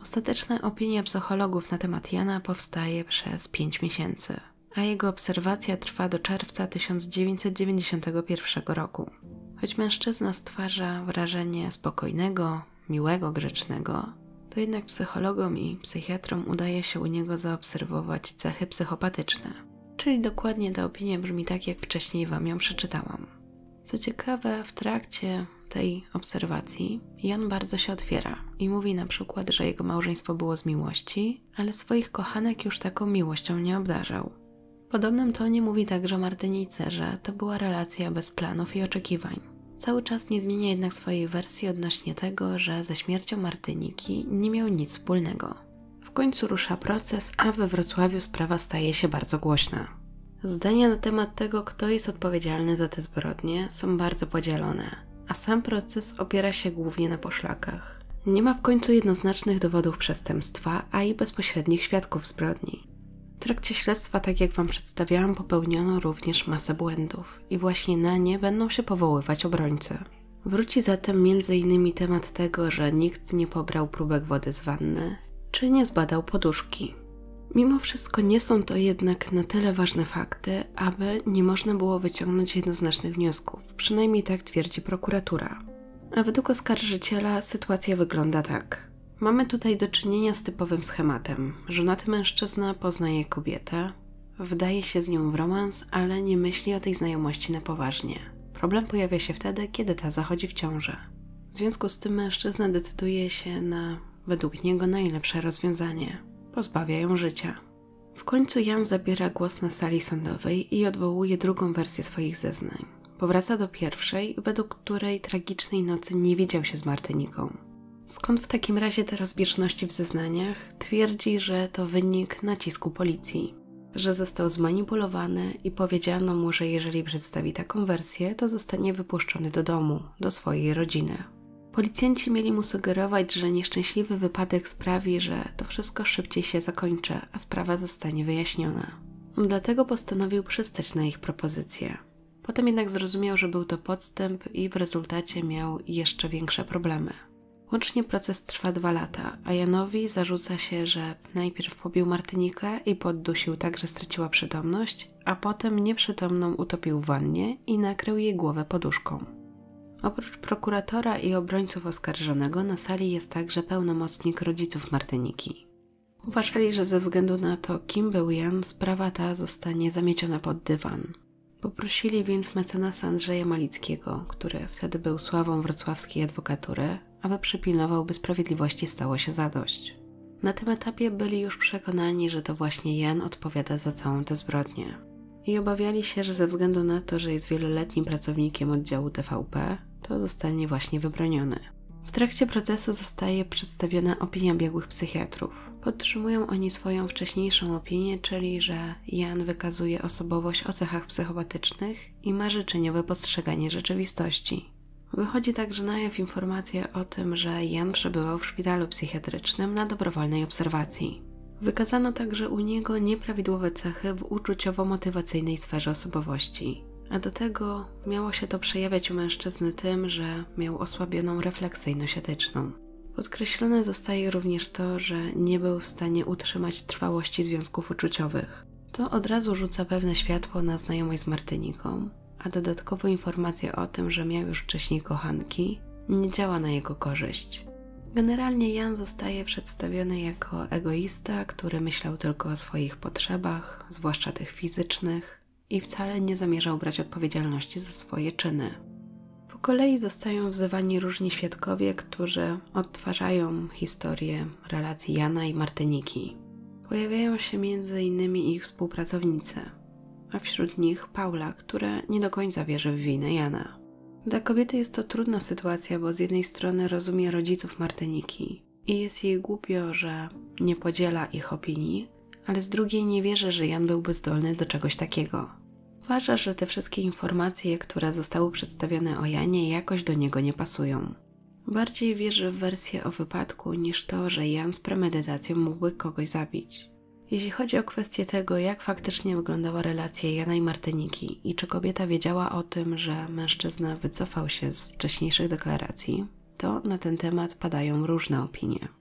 Ostateczna opinia psychologów na temat Jana powstaje przez pięć miesięcy, a jego obserwacja trwa do czerwca tysiąc dziewięćset dziewięćdziesiątego pierwszego roku. Choć mężczyzna stwarza wrażenie spokojnego, miłego, grzecznego, to jednak psychologom i psychiatrom udaje się u niego zaobserwować cechy psychopatyczne. Czyli dokładnie ta opinia brzmi tak, jak wcześniej wam ją przeczytałam. Co ciekawe, w trakcie tej obserwacji Jan bardzo się otwiera i mówi na przykład, że jego małżeństwo było z miłości, ale swoich kochanek już taką miłością nie obdarzał. W podobnym tonie mówi także o Martynice, że to była relacja bez planów i oczekiwań. Cały czas nie zmienia jednak swojej wersji odnośnie tego, że ze śmiercią Martyniki nie miał nic wspólnego. W końcu rusza proces, a we Wrocławiu sprawa staje się bardzo głośna. Zdania na temat tego, kto jest odpowiedzialny za te zbrodnie, są bardzo podzielone, a sam proces opiera się głównie na poszlakach. Nie ma w końcu jednoznacznych dowodów przestępstwa, a i bezpośrednich świadków zbrodni. W trakcie śledztwa, tak jak wam przedstawiałam, popełniono również masę błędów i właśnie na nie będą się powoływać obrońcy. Wróci zatem między innymi temat tego, że nikt nie pobrał próbek wody z wanny, czy nie zbadał poduszki. Mimo wszystko nie są to jednak na tyle ważne fakty, aby nie można było wyciągnąć jednoznacznych wniosków, przynajmniej tak twierdzi prokuratura. A według oskarżyciela sytuacja wygląda tak. Mamy tutaj do czynienia z typowym schematem. Żonaty mężczyzna poznaje kobietę, wdaje się z nią w romans, ale nie myśli o tej znajomości na poważnie. Problem pojawia się wtedy, kiedy ta zachodzi w ciążę. W związku z tym mężczyzna decyduje się na, według niego, najlepsze rozwiązanie. Pozbawia ją życia. W końcu Jan zabiera głos na sali sądowej i odwołuje drugą wersję swoich zeznań. Powraca do pierwszej, według której tragicznej nocy nie widział się z Martyniką. Skąd w takim razie te rozbieżności w zeznaniach? Twierdzi, że to wynik nacisku policji, że został zmanipulowany i powiedziano mu, że jeżeli przedstawi taką wersję, to zostanie wypuszczony do domu, do swojej rodziny. Policjanci mieli mu sugerować, że nieszczęśliwy wypadek sprawi, że to wszystko szybciej się zakończy, a sprawa zostanie wyjaśniona. Dlatego postanowił przystać na ich propozycję. Potem jednak zrozumiał, że był to podstęp i w rezultacie miał jeszcze większe problemy. Łącznie proces trwa dwa lata, a Janowi zarzuca się, że najpierw pobił Martynikę i poddusił tak, że straciła przytomność, a potem nieprzytomną utopił w wannie i nakrył jej głowę poduszką. Oprócz prokuratora i obrońców oskarżonego na sali jest także pełnomocnik rodziców Martyniki. Uważali, że ze względu na to, kim był Jan, sprawa ta zostanie zamieciona pod dywan. Poprosili więc mecenasa Andrzeja Malickiego, który wtedy był sławą wrocławskiej adwokatury, aby przypilnował, by sprawiedliwości stało się zadość. Na tym etapie byli już przekonani, że to właśnie Jan odpowiada za całą tę zbrodnię. I obawiali się, że ze względu na to, że jest wieloletnim pracownikiem oddziału T V P, to zostanie właśnie wybroniony. W trakcie procesu zostaje przedstawiona opinia biegłych psychiatrów. Podtrzymują oni swoją wcześniejszą opinię, czyli że Jan wykazuje osobowość o cechach psychopatycznych i ma życzeniowe postrzeganie rzeczywistości. Wychodzi także na jaw informacja o tym, że Jan przebywał w szpitalu psychiatrycznym na dobrowolnej obserwacji. Wykazano także u niego nieprawidłowe cechy w uczuciowo-motywacyjnej sferze osobowości, a do tego miało się to przejawiać u mężczyzny tym, że miał osłabioną refleksyjność etyczną. Podkreślone zostaje również to, że nie był w stanie utrzymać trwałości związków uczuciowych. To od razu rzuca pewne światło na znajomość z Martyniką, a dodatkowo informacja o tym, że miał już wcześniej kochanki, nie działa na jego korzyść. Generalnie Jan zostaje przedstawiony jako egoista, który myślał tylko o swoich potrzebach, zwłaszcza tych fizycznych, i wcale nie zamierzał brać odpowiedzialności za swoje czyny. Po kolei zostają wzywani różni świadkowie, którzy odtwarzają historię relacji Jana i Martyniki. Pojawiają się między innymi ich współpracownicy, a wśród nich Paula, która nie do końca wierzy w winę Jana. Dla kobiety jest to trudna sytuacja, bo z jednej strony rozumie rodziców Martyniki i jest jej głupio, że nie podziela ich opinii, ale z drugiej nie wierzy, że Jan byłby zdolny do czegoś takiego. Uważa, że te wszystkie informacje, które zostały przedstawione o Janie, jakoś do niego nie pasują. Bardziej wierzy w wersję o wypadku niż to, że Jan z premedytacją mógłby kogoś zabić. Jeśli chodzi o kwestię tego, jak faktycznie wyglądała relacja Jana i Martyniki i czy kobieta wiedziała o tym, że mężczyzna wycofał się z wcześniejszych deklaracji, to na ten temat padają różne opinie.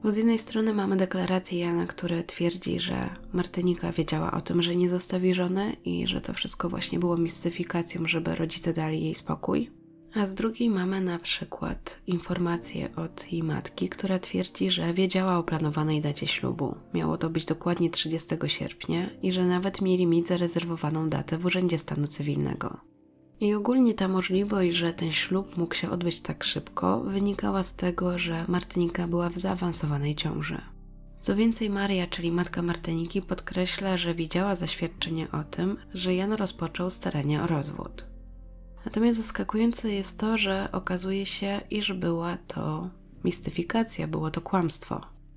Bo z jednej strony mamy deklarację Jana, który twierdzi, że Martynika wiedziała o tym, że nie zostawi żony i że to wszystko właśnie było mistyfikacją, żeby rodzice dali jej spokój. A z drugiej mamy na przykład informację od jej matki, która twierdzi, że wiedziała o planowanej dacie ślubu. Miało to być dokładnie trzydziestego sierpnia i że nawet mieli mieć zarezerwowaną datę w Urzędzie Stanu Cywilnego. I ogólnie ta możliwość, że ten ślub mógł się odbyć tak szybko, wynikała z tego, że Martynika była w zaawansowanej ciąży. Co więcej, Maria, czyli matka Martyniki, podkreśla, że widziała zaświadczenie o tym, że Jan rozpoczął starania o rozwód. Natomiast zaskakujące jest to, że okazuje się, iż była to mistyfikacja, było to kłamstwo.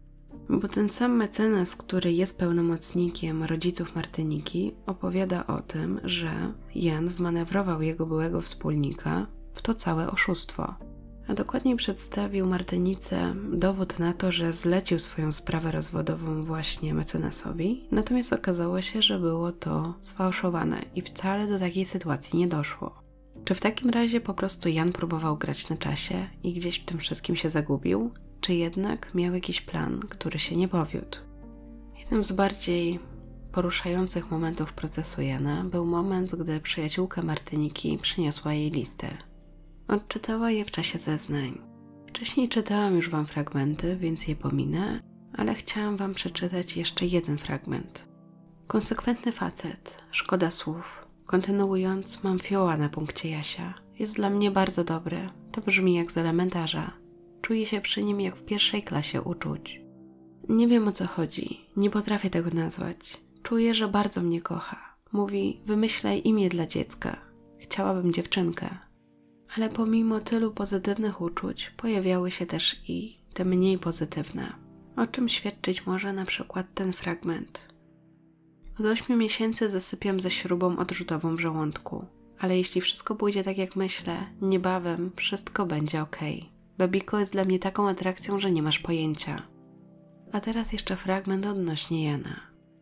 Bo ten sam mecenas, który jest pełnomocnikiem rodziców Martyniki, opowiada o tym, że Jan wmanewrował jego byłego wspólnika w to całe oszustwo. A dokładniej przedstawił Martynice dowód na to, że zlecił swoją sprawę rozwodową właśnie mecenasowi, natomiast okazało się, że było to sfałszowane i wcale do takiej sytuacji nie doszło. Czy w takim razie po prostu Jan próbował grać na czasie i gdzieś w tym wszystkim się zagubił? Czy jednak miał jakiś plan, który się nie powiódł? Jednym z bardziej poruszających momentów procesu Jana był moment, gdy przyjaciółka Martyniki przyniosła jej listę. Odczytała je w czasie zeznań. Wcześniej czytałam już wam fragmenty, więc je pominę, ale chciałam wam przeczytać jeszcze jeden fragment. Konsekwentny facet, szkoda słów. Kontynuując, mam fioła na punkcie Jasia. Jest dla mnie bardzo dobry. To brzmi jak z elementarza. Czuję się przy nim jak w pierwszej klasie uczuć. Nie wiem, o co chodzi. Nie potrafię tego nazwać. Czuję, że bardzo mnie kocha. Mówi, wymyślaj imię dla dziecka. Chciałabym dziewczynkę. Ale pomimo tylu pozytywnych uczuć pojawiały się też i te mniej pozytywne. O czym świadczyć może na przykład ten fragment. Od ośmiu miesięcy zasypiam ze śrubą odrzutową w żołądku. Ale jeśli wszystko pójdzie tak jak myślę, niebawem wszystko będzie okej. Babiko jest dla mnie taką atrakcją, że nie masz pojęcia. A teraz jeszcze fragment odnośnie Jana.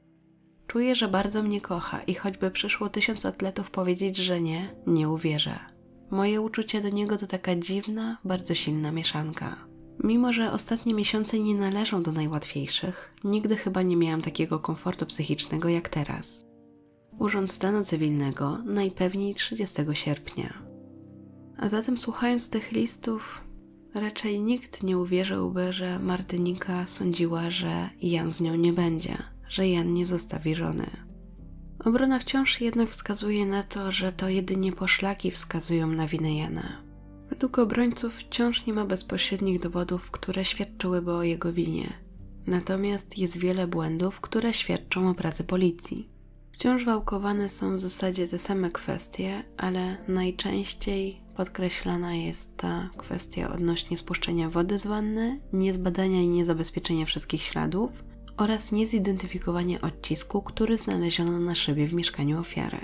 Czuję, że bardzo mnie kocha i choćby przyszło tysiąc atletów powiedzieć, że nie, nie uwierzę. Moje uczucie do niego to taka dziwna, bardzo silna mieszanka. Mimo że ostatnie miesiące nie należą do najłatwiejszych, nigdy chyba nie miałam takiego komfortu psychicznego jak teraz. Urząd Stanu Cywilnego najpewniej trzydziestego sierpnia. A zatem słuchając tych listów, raczej nikt nie uwierzyłby, że Martynika sądziła, że Jan z nią nie będzie, że Jan nie zostawi żony. Obrona wciąż jednak wskazuje na to, że to jedynie poszlaki wskazują na winę Jana. Według obrońców wciąż nie ma bezpośrednich dowodów, które świadczyłyby o jego winie. Natomiast jest wiele błędów, które świadczą o pracy policji. Wciąż wałkowane są w zasadzie te same kwestie, ale najczęściej podkreślana jest ta kwestia odnośnie spuszczenia wody z wanny, niezbadania i niezabezpieczenia wszystkich śladów oraz niezidentyfikowania odcisku, który znaleziono na szybie w mieszkaniu ofiary.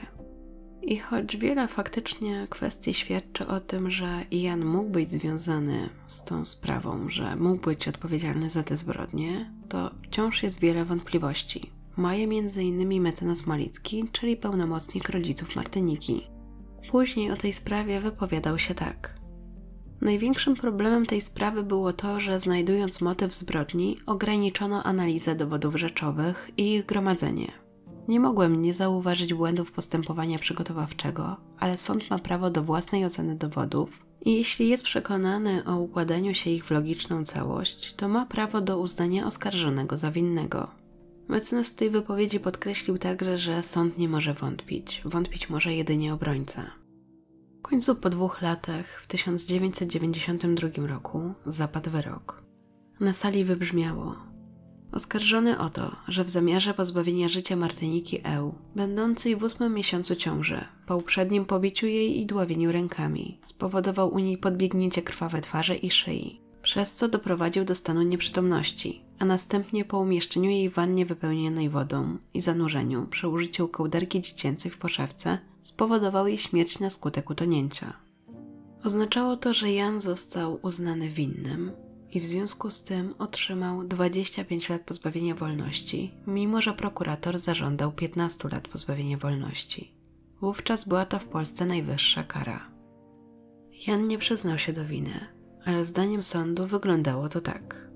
I choć wiele faktycznie kwestii świadczy o tym, że Jan mógł być związany z tą sprawą, że mógł być odpowiedzialny za te zbrodnie, to wciąż jest wiele wątpliwości. Ma je między innymi mecenas Malicki, czyli pełnomocnik rodziców Martyniki. Później o tej sprawie wypowiadał się tak. Największym problemem tej sprawy było to, że znajdując motyw zbrodni, ograniczono analizę dowodów rzeczowych i ich gromadzenie. Nie mogłem nie zauważyć błędów postępowania przygotowawczego, ale sąd ma prawo do własnej oceny dowodów i jeśli jest przekonany o układaniu się ich w logiczną całość, to ma prawo do uznania oskarżonego za winnego. Mecenas w tej wypowiedzi podkreślił także, że sąd nie może wątpić, wątpić może jedynie obrońca. W końcu po dwóch latach, w tysiąc dziewięćset dziewięćdziesiątym drugim roku, zapadł wyrok. Na sali wybrzmiało: oskarżony o to, że w zamiarze pozbawienia życia Martyniki E., będącej w ósmym miesiącu ciąży, po uprzednim pobiciu jej i dławieniu rękami, spowodował u niej podbiegnięcie krwawe twarzy i szyi, przez co doprowadził do stanu nieprzytomności, a następnie po umieszczeniu jej w wannie wypełnionej wodą i zanurzeniu przy użyciu kołderki dziecięcej w poszewce spowodował jej śmierć na skutek utonięcia. Oznaczało to, że Jan został uznany winnym i w związku z tym otrzymał dwadzieścia pięć lat pozbawienia wolności, mimo że prokurator zażądał piętnaście lat pozbawienia wolności. Wówczas była to w Polsce najwyższa kara. Jan nie przyznał się do winy, ale zdaniem sądu wyglądało to tak.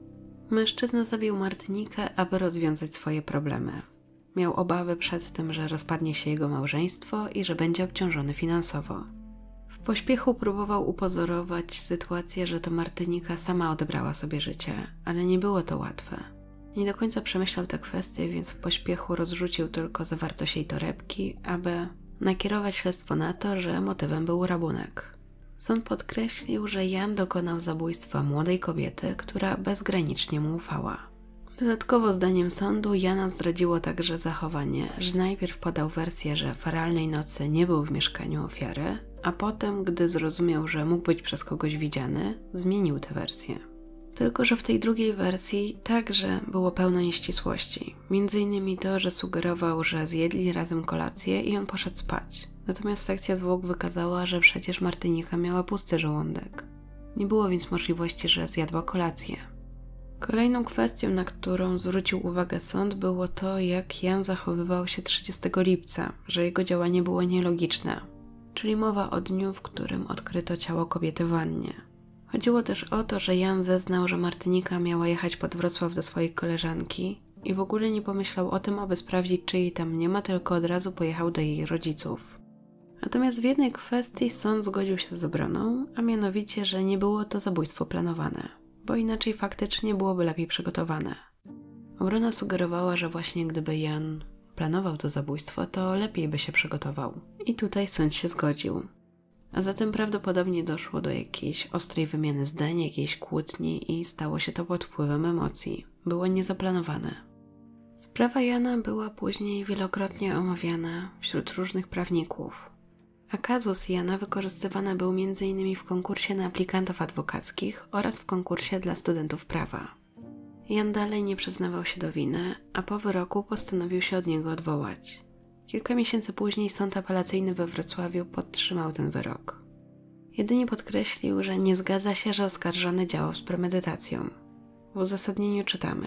Mężczyzna zabił Martynikę, aby rozwiązać swoje problemy. Miał obawy przed tym, że rozpadnie się jego małżeństwo i że będzie obciążony finansowo. W pośpiechu próbował upozorować sytuację, że to Martynika sama odebrała sobie życie, ale nie było to łatwe. Nie do końca przemyślał tę kwestię, więc w pośpiechu rozrzucił tylko zawartość jej torebki, aby nakierować śledztwo na to, że motywem był rabunek. Sąd podkreślił, że Jan dokonał zabójstwa młodej kobiety, która bezgranicznie mu ufała. Dodatkowo zdaniem sądu Jana zdradziło także zachowanie, że najpierw podał wersję, że feralnej nocy nie był w mieszkaniu ofiary, a potem, gdy zrozumiał, że mógł być przez kogoś widziany, zmienił tę wersję. Tylko że w tej drugiej wersji także było pełno nieścisłości. Między innymi to, że sugerował, że zjedli razem kolację i on poszedł spać. Natomiast sekcja zwłok wykazała, że przecież Martynika miała pusty żołądek. Nie było więc możliwości, że zjadła kolację. Kolejną kwestią, na którą zwrócił uwagę sąd, było to, jak Jan zachowywał się trzydziestego lipca, że jego działanie było nielogiczne, czyli mowa o dniu, w którym odkryto ciało kobiety w wannie. Chodziło też o to, że Jan zeznał, że Martynika miała jechać pod Wrocław do swojej koleżanki i w ogóle nie pomyślał o tym, aby sprawdzić, czy jej tam nie ma, tylko od razu pojechał do jej rodziców. Natomiast w jednej kwestii sąd zgodził się z obroną, a mianowicie, że nie było to zabójstwo planowane, bo inaczej faktycznie byłoby lepiej przygotowane. Obrona sugerowała, że właśnie gdyby Jan planował to zabójstwo, to lepiej by się przygotował. I tutaj sąd się zgodził. A zatem prawdopodobnie doszło do jakiejś ostrej wymiany zdań, jakiejś kłótni i stało się to pod wpływem emocji. Było niezaplanowane. Sprawa Jana była później wielokrotnie omawiana wśród różnych prawników. A kazus Jana wykorzystywany był między innymi w konkursie na aplikantów adwokackich oraz w konkursie dla studentów prawa. Jan dalej nie przyznawał się do winy, a po wyroku postanowił się od niego odwołać. Kilka miesięcy później sąd apelacyjny we Wrocławiu podtrzymał ten wyrok. Jedynie podkreślił, że nie zgadza się, że oskarżony działał z premedytacją. W uzasadnieniu czytamy: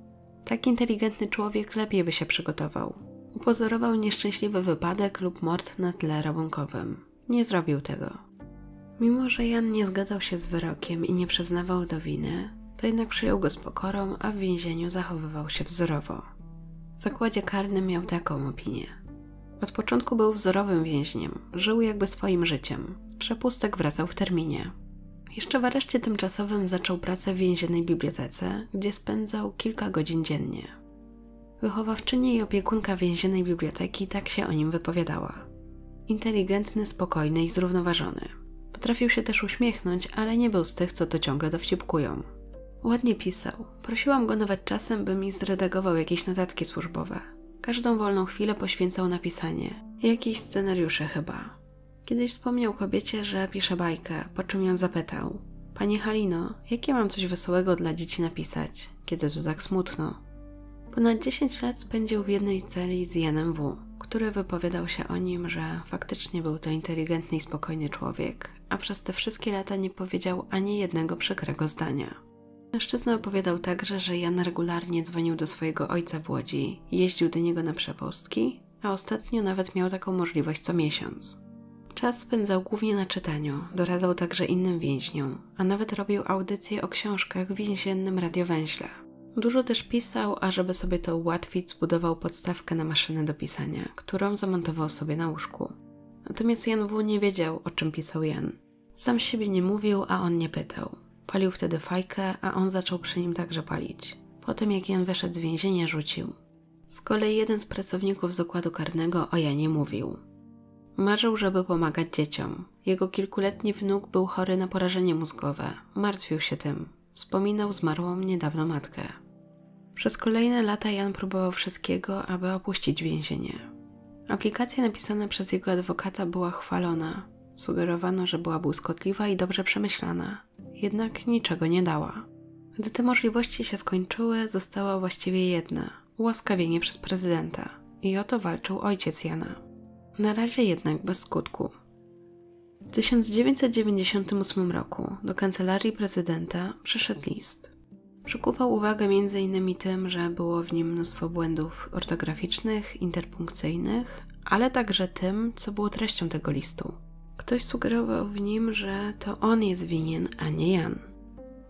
tak inteligentny człowiek lepiej by się przygotował. Upozorował nieszczęśliwy wypadek lub mord na tle rabunkowym. Nie zrobił tego. Mimo że Jan nie zgadzał się z wyrokiem i nie przyznawał do winy, to jednak przyjął go z pokorą, a w więzieniu zachowywał się wzorowo. W zakładzie karnym miał taką opinię. Od początku był wzorowym więźniem, żył jakby swoim życiem. Z przepustek wracał w terminie. Jeszcze w areszcie tymczasowym zaczął pracę w więziennej bibliotece, gdzie spędzał kilka godzin dziennie. Wychowawczyni i opiekunka więziennej biblioteki tak się o nim wypowiadała. Inteligentny, spokojny i zrównoważony. Potrafił się też uśmiechnąć, ale nie był z tych, co to ciągle dowcipkują. Ładnie pisał. Prosiłam go nawet czasem, by mi zredagował jakieś notatki służbowe. Każdą wolną chwilę poświęcał na pisanie. Jakieś scenariusze chyba. Kiedyś wspomniał kobiecie, że pisze bajkę, po czym ją zapytał: Pani Halino, jakie mam coś wesołego dla dzieci napisać, kiedy tu tak smutno? Ponad dziesięć lat spędził w jednej celi z Janem W., który wypowiadał się o nim, że faktycznie był to inteligentny i spokojny człowiek, a przez te wszystkie lata nie powiedział ani jednego przykrego zdania. Mężczyzna opowiadał także, że Jan regularnie dzwonił do swojego ojca w Łodzi, jeździł do niego na przepustki, a ostatnio nawet miał taką możliwość co miesiąc. Czas spędzał głównie na czytaniu, doradzał także innym więźniom, a nawet robił audycje o książkach w więziennym radiowęźle. Dużo też pisał, a żeby sobie to ułatwić, zbudował podstawkę na maszynę do pisania, którą zamontował sobie na łóżku. Natomiast Jan W. nie wiedział, o czym pisał Jan. Sam siebie nie mówił, a on nie pytał. Palił wtedy fajkę, a on zaczął przy nim także palić. Potem jak Jan wyszedł z więzienia, rzucił. Z kolei jeden z pracowników zakładu karnego o Janie mówił: marzył, żeby pomagać dzieciom. Jego kilkuletni wnuk był chory na porażenie mózgowe. Martwił się tym. Wspominał zmarłą niedawno matkę. Przez kolejne lata Jan próbował wszystkiego, aby opuścić więzienie. Aplikacja napisana przez jego adwokata była chwalona. Sugerowano, że była błyskotliwa i dobrze przemyślana. Jednak niczego nie dała. Gdy te możliwości się skończyły, została właściwie jedna – ułaskawienie przez prezydenta. I o to walczył ojciec Jana. Na razie jednak bez skutku. W tysiąc dziewięćset dziewięćdziesiątym ósmym roku do kancelarii prezydenta przyszedł list. Przykuwał uwagę między innymi tym, że było w nim mnóstwo błędów ortograficznych, interpunkcyjnych, ale także tym, co było treścią tego listu. Ktoś sugerował w nim, że to on jest winien, a nie Jan.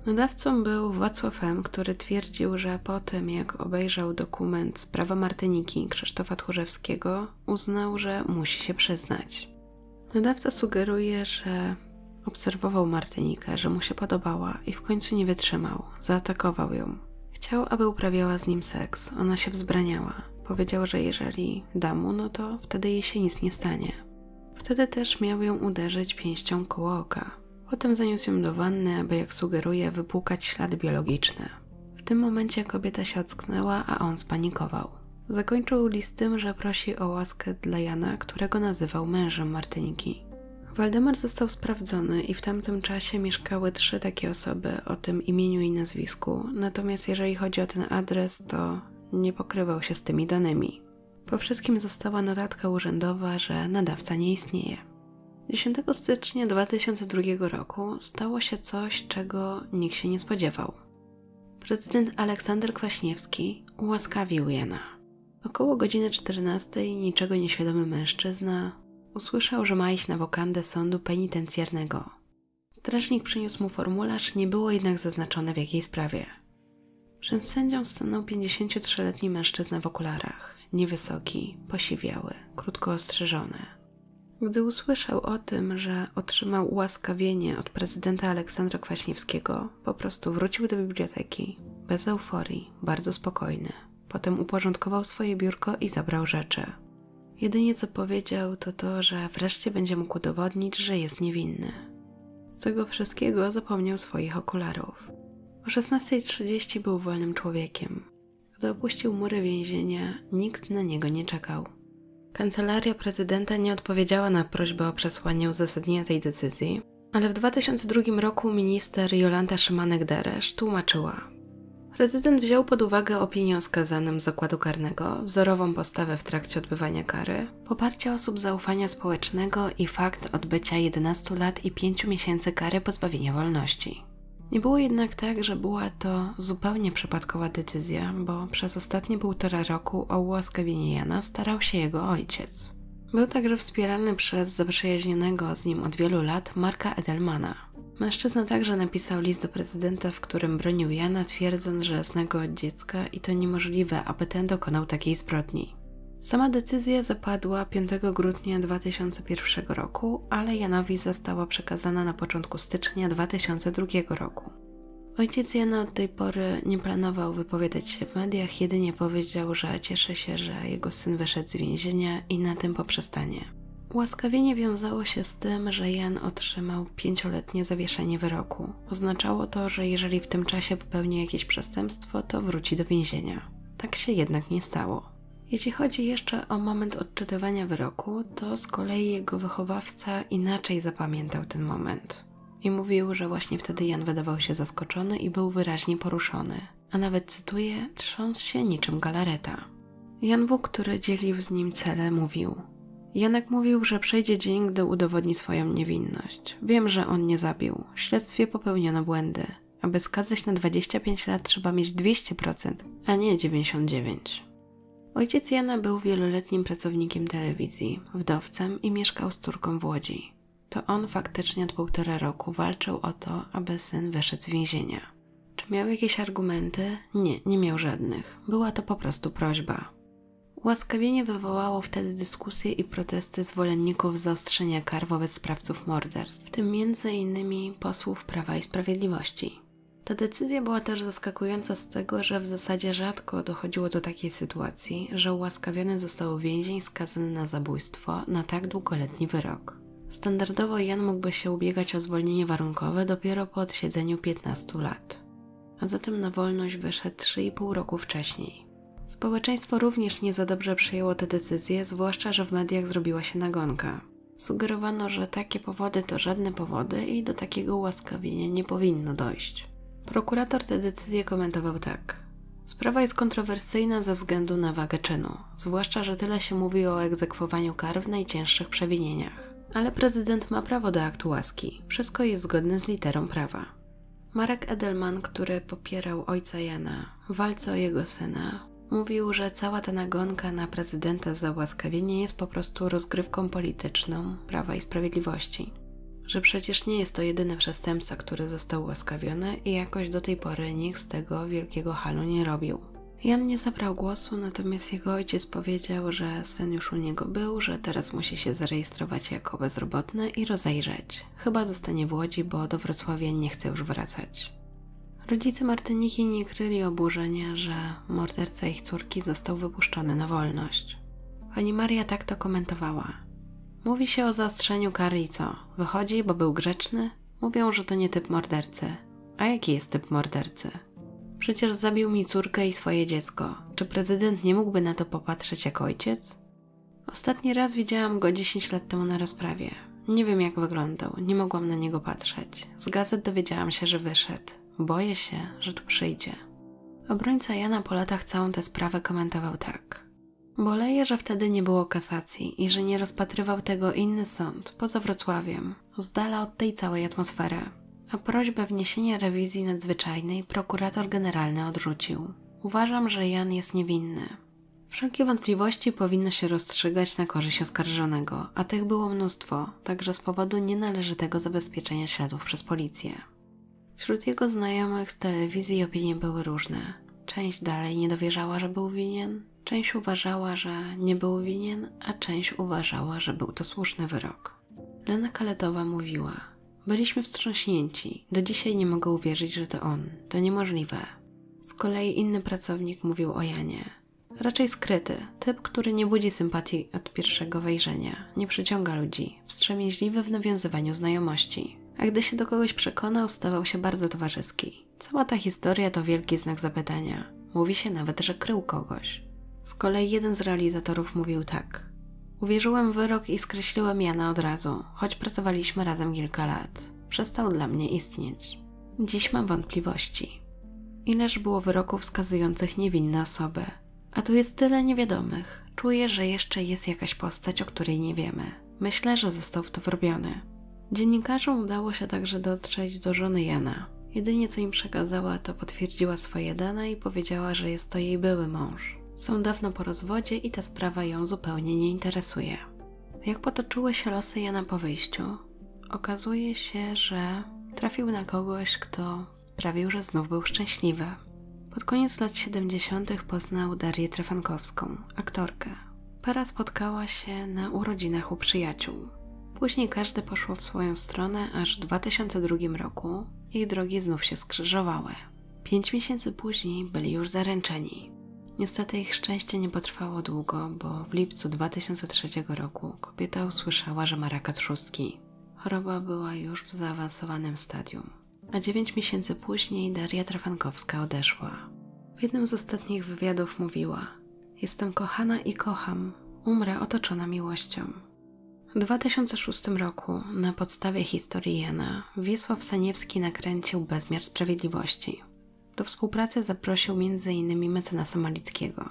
Nadawcą był Wacław M., który twierdził, że po tym jak obejrzał dokument Sprawa Martyniki Krzysztofa Tchórzewskiego, uznał, że musi się przyznać. Nadawca sugeruje, że obserwował Martynikę, że mu się podobała i w końcu nie wytrzymał, zaatakował ją. Chciał, aby uprawiała z nim seks, ona się wzbraniała. Powiedział, że jeżeli da mu, no to wtedy jej się nic nie stanie. Wtedy też miał ją uderzyć pięścią koło oka. Potem zaniósł ją do wanny, aby, jak sugeruje, wypłukać ślady biologiczne. W tym momencie kobieta się ocknęła, a on spanikował. Zakończył list tym, że prosi o łaskę dla Jana, którego nazywał mężem Martyniki. Waldemar został sprawdzony i w tamtym czasie mieszkały trzy takie osoby o tym imieniu i nazwisku, natomiast jeżeli chodzi o ten adres, to nie pokrywał się z tymi danymi. Po wszystkim została notatka urzędowa, że nadawca nie istnieje. dziesiątego stycznia dwa tysiące drugiego roku stało się coś, czego nikt się nie spodziewał. Prezydent Aleksander Kwaśniewski ułaskawił Jana. Około godziny czternastej niczego nieświadomy mężczyzna usłyszał, że ma iść na wokandę sądu penitencjarnego. Strażnik przyniósł mu formularz, nie było jednak zaznaczone w jakiej sprawie. Przed sędzią stanął pięćdziesięciotrzyletni mężczyzna w okularach, niewysoki, posiwiały, krótko ostrzyżony. Gdy usłyszał o tym, że otrzymał ułaskawienie od prezydenta Aleksandra Kwaśniewskiego, po prostu wrócił do biblioteki, bez euforii, bardzo spokojny. Potem uporządkował swoje biurko i zabrał rzeczy. Jedynie co powiedział, to to, że wreszcie będzie mógł udowodnić, że jest niewinny. Z tego wszystkiego zapomniał swoich okularów. O szesnastej trzydzieści był wolnym człowiekiem. Gdy opuścił mury więzienia, nikt na niego nie czekał. Kancelaria prezydenta nie odpowiedziała na prośbę o przesłanie uzasadnienia tej decyzji, ale w dwa tysiące drugim roku minister Jolanta Szymanek-Deresz tłumaczyła. Prezydent wziął pod uwagę opinię o skazanym z zakładu karnego, wzorową postawę w trakcie odbywania kary, poparcie osób zaufania społecznego i fakt odbycia jedenastu lat i pięciu miesięcy kary pozbawienia wolności. Nie było jednak tak, że była to zupełnie przypadkowa decyzja, bo przez ostatnie półtora roku o ułaskawienie Jana starał się jego ojciec. Był także wspierany przez zaprzyjaźnionego z nim od wielu lat Marka Edelmana. Mężczyzna także napisał list do prezydenta, w którym bronił Jana, twierdząc, że zna go od dziecka i to niemożliwe, aby ten dokonał takiej zbrodni. Sama decyzja zapadła piątego grudnia dwa tysiące pierwszego roku, ale Janowi została przekazana na początku stycznia dwa tysiące drugiego roku. Ojciec Jana od tej pory nie planował wypowiadać się w mediach, jedynie powiedział, że cieszy się, że jego syn wyszedł z więzienia i na tym poprzestanie. Ułaskawienie wiązało się z tym, że Jan otrzymał pięcioletnie zawieszenie wyroku. Oznaczało to, że jeżeli w tym czasie popełni jakieś przestępstwo, to wróci do więzienia. Tak się jednak nie stało. Jeśli chodzi jeszcze o moment odczytywania wyroku, to z kolei jego wychowawca inaczej zapamiętał ten moment. I mówił, że właśnie wtedy Jan wydawał się zaskoczony i był wyraźnie poruszony. A nawet, cytuję, trząsł się niczym galareta. Jan W., który dzielił z nim cele, mówił: Janek mówił, że przejdzie dzień, gdy udowodni swoją niewinność. Wiem, że on nie zabił. W śledztwie popełniono błędy. Aby skazać na dwadzieścia pięć lat trzeba mieć dwieście procent, a nie dziewięćdziesiąt dziewięć procent. Ojciec Jana był wieloletnim pracownikiem telewizji, wdowcem i mieszkał z córką w Łodzi. To on faktycznie od półtora roku walczył o to, aby syn wyszedł z więzienia. Czy miał jakieś argumenty? Nie, nie miał żadnych. Była to po prostu prośba. Ułaskawienie wywołało wtedy dyskusje i protesty zwolenników zaostrzenia kar wobec sprawców morderstw, w tym między innymi posłów Prawa i Sprawiedliwości. Ta decyzja była też zaskakująca z tego, że w zasadzie rzadko dochodziło do takiej sytuacji, że ułaskawiony został więzień skazany na zabójstwo na tak długoletni wyrok. Standardowo Jan mógłby się ubiegać o zwolnienie warunkowe dopiero po odsiedzeniu piętnastu lat, a zatem na wolność wyszedł trzy i pół roku wcześniej. Społeczeństwo również nie za dobrze przyjęło tę decyzję, zwłaszcza że w mediach zrobiła się nagonka. Sugerowano, że takie powody to żadne powody i do takiego ułaskawienia nie powinno dojść. Prokurator tę decyzję komentował tak. Sprawa jest kontrowersyjna ze względu na wagę czynu, zwłaszcza że tyle się mówi o egzekwowaniu kar w najcięższych przewinieniach. Ale prezydent ma prawo do aktu łaski. Wszystko jest zgodne z literą prawa. Marek Edelman, który popierał ojca Jana w walce o jego syna, mówił, że cała ta nagonka na prezydenta za ułaskawienie jest po prostu rozgrywką polityczną Prawa i Sprawiedliwości. że przecież nie jest to jedyny przestępca, który został ułaskawiony i jakoś do tej pory nikt z tego wielkiego halu nie robił. Jan nie zabrał głosu, natomiast jego ojciec powiedział, że syn już u niego był, że teraz musi się zarejestrować jako bezrobotny i rozejrzeć. Chyba zostanie w Łodzi, bo do Wrocławia nie chce już wracać. Rodzice Martyniki nie kryli oburzenia, że morderca ich córki został wypuszczony na wolność. Pani Maria tak to komentowała. Mówi się o zaostrzeniu kary i co? Wychodzi, bo był grzeczny? Mówią, że to nie typ mordercy. A jaki jest typ mordercy? Przecież zabił mi córkę i swoje dziecko. Czy prezydent nie mógłby na to popatrzeć jak ojciec? Ostatni raz widziałam go dziesięć lat temu na rozprawie. Nie wiem jak wyglądał, nie mogłam na niego patrzeć. Z gazet dowiedziałam się, że wyszedł. Boję się, że tu przyjdzie. Obrońca Jana po latach całą tę sprawę komentował tak. Boleję, że wtedy nie było kasacji i że nie rozpatrywał tego inny sąd, poza Wrocławiem, z dala od tej całej atmosfery. A prośbę wniesienia rewizji nadzwyczajnej prokurator generalny odrzucił. Uważam, że Jan jest niewinny. Wszelkie wątpliwości powinno się rozstrzygać na korzyść oskarżonego, a tych było mnóstwo, także z powodu nienależytego zabezpieczenia śladów przez policję. Wśród jego znajomych z telewizji opinie były różne. Część dalej nie dowierzała, że był winien, część uważała, że nie był winien, a część uważała, że był to słuszny wyrok. Lena Kaletowa mówiła: byliśmy wstrząśnięci, do dzisiaj nie mogę uwierzyć, że to on, to niemożliwe. Z kolei inny pracownik mówił o Janie. Raczej skryty, typ, który nie budzi sympatii od pierwszego wejrzenia, nie przyciąga ludzi, wstrzemięźliwy w nawiązywaniu znajomości. A gdy się do kogoś przekonał, stawał się bardzo towarzyski. Cała ta historia to wielki znak zapytania. Mówi się nawet, że krył kogoś. Z kolei jeden z realizatorów mówił tak. Uwierzyłem w wyrok i skreśliłem Jana od razu, choć pracowaliśmy razem kilka lat. Przestał dla mnie istnieć. Dziś mam wątpliwości. Ileż było wyroków wskazujących niewinne osoby. A tu jest tyle niewiadomych. Czuję, że jeszcze jest jakaś postać, o której nie wiemy. Myślę, że został w to wrobiony. Dziennikarzom udało się także dotrzeć do żony Jana. Jedynie co im przekazała, to potwierdziła swoje dane i powiedziała, że jest to jej były mąż. Są dawno po rozwodzie i ta sprawa ją zupełnie nie interesuje. Jak potoczyły się losy Jana po wyjściu? Okazuje się, że trafił na kogoś, kto sprawił, że znów był szczęśliwy. Pod koniec lat siedemdziesiątych poznał Darię Trefankowską, aktorkę. Para spotkała się na urodzinach u przyjaciół. Później każde poszło w swoją stronę, aż w dwa tysiące drugim roku ich drogi znów się skrzyżowały. Pięć miesięcy później byli już zaręczeni. Niestety ich szczęście nie potrwało długo, bo w lipcu dwa tysiące trzeciego roku kobieta usłyszała, że ma raka trzustki. Choroba była już w zaawansowanym stadium. A dziewięć miesięcy później Daria Trefankowska odeszła. W jednym z ostatnich wywiadów mówiła: jestem kochana i kocham, umrę otoczona miłością. W dwa tysiące szóstym roku na podstawie historii Jana Wiesław Saniewski nakręcił Bezmiar Sprawiedliwości. Do współpracy zaprosił między innymi mecenasa Malickiego.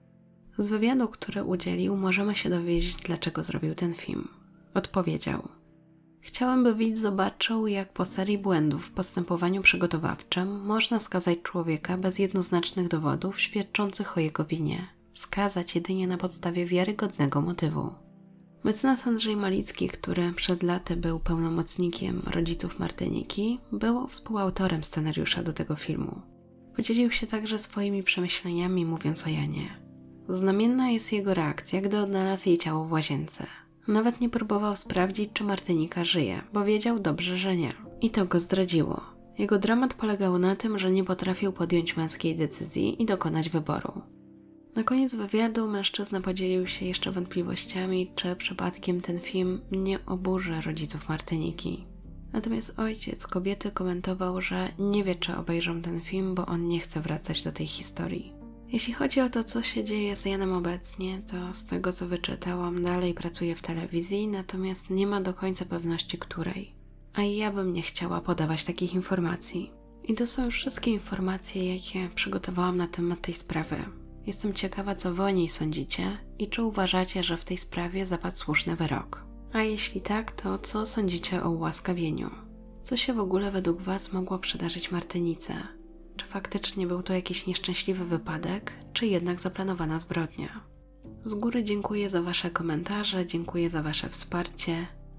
Z wywiadu, który udzielił, możemy się dowiedzieć, dlaczego zrobił ten film. Odpowiedział: chciałem, by widz zobaczył, jak po serii błędów w postępowaniu przygotowawczym można skazać człowieka bez jednoznacznych dowodów świadczących o jego winie. Skazać jedynie na podstawie wiarygodnego motywu. Mecenas Andrzej Malicki, który przed laty był pełnomocnikiem rodziców Martyniki, był współautorem scenariusza do tego filmu. Podzielił się także swoimi przemyśleniami, mówiąc o Janie. Znamienna jest jego reakcja, gdy odnalazł jej ciało w łazience. Nawet nie próbował sprawdzić, czy Martynika żyje, bo wiedział dobrze, że nie. I to go zdradziło. Jego dramat polegał na tym, że nie potrafił podjąć męskiej decyzji i dokonać wyboru. Na koniec wywiadu mężczyzna podzielił się jeszcze wątpliwościami, czy przypadkiem ten film nie oburzy rodziców Martyniki. Natomiast ojciec kobiety komentował, że nie wie, czy obejrzą ten film, bo on nie chce wracać do tej historii. Jeśli chodzi o to, co się dzieje z Janem obecnie, to z tego, co wyczytałam, dalej pracuje w telewizji, natomiast nie ma do końca pewności, której. A ja bym nie chciała podawać takich informacji. I to są już wszystkie informacje, jakie przygotowałam na temat tej sprawy. Jestem ciekawa, co wy o niej sądzicie i czy uważacie, że w tej sprawie zapadł słuszny wyrok. A jeśli tak, to co sądzicie o ułaskawieniu? Co się w ogóle według was mogło przydarzyć Martynice? Czy faktycznie był to jakiś nieszczęśliwy wypadek, czy jednak zaplanowana zbrodnia? Z góry dziękuję za wasze komentarze, dziękuję za wasze wsparcie.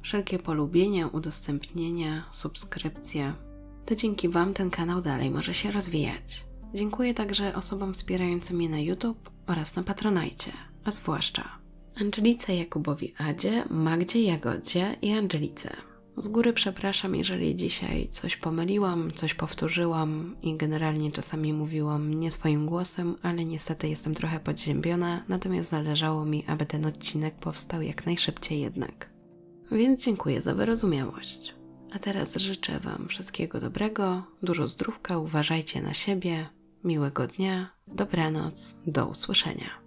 wszelkie polubienia, udostępnienia, subskrypcje. To dzięki Wam ten kanał dalej może się rozwijać. Dziękuję także osobom wspierającym mnie na YouTube oraz na Patronite, a zwłaszcza Angelice Jakubowi Adzie, Magdzie Jagodzie i Angelice. Z góry przepraszam, jeżeli dzisiaj coś pomyliłam, coś powtórzyłam i generalnie czasami mówiłam nie swoim głosem, ale niestety jestem trochę podziębiona, natomiast zależało mi, aby ten odcinek powstał jak najszybciej jednak. Więc dziękuję za wyrozumiałość. A teraz życzę Wam wszystkiego dobrego, dużo zdrówka, uważajcie na siebie, miłego dnia, dobranoc, do usłyszenia.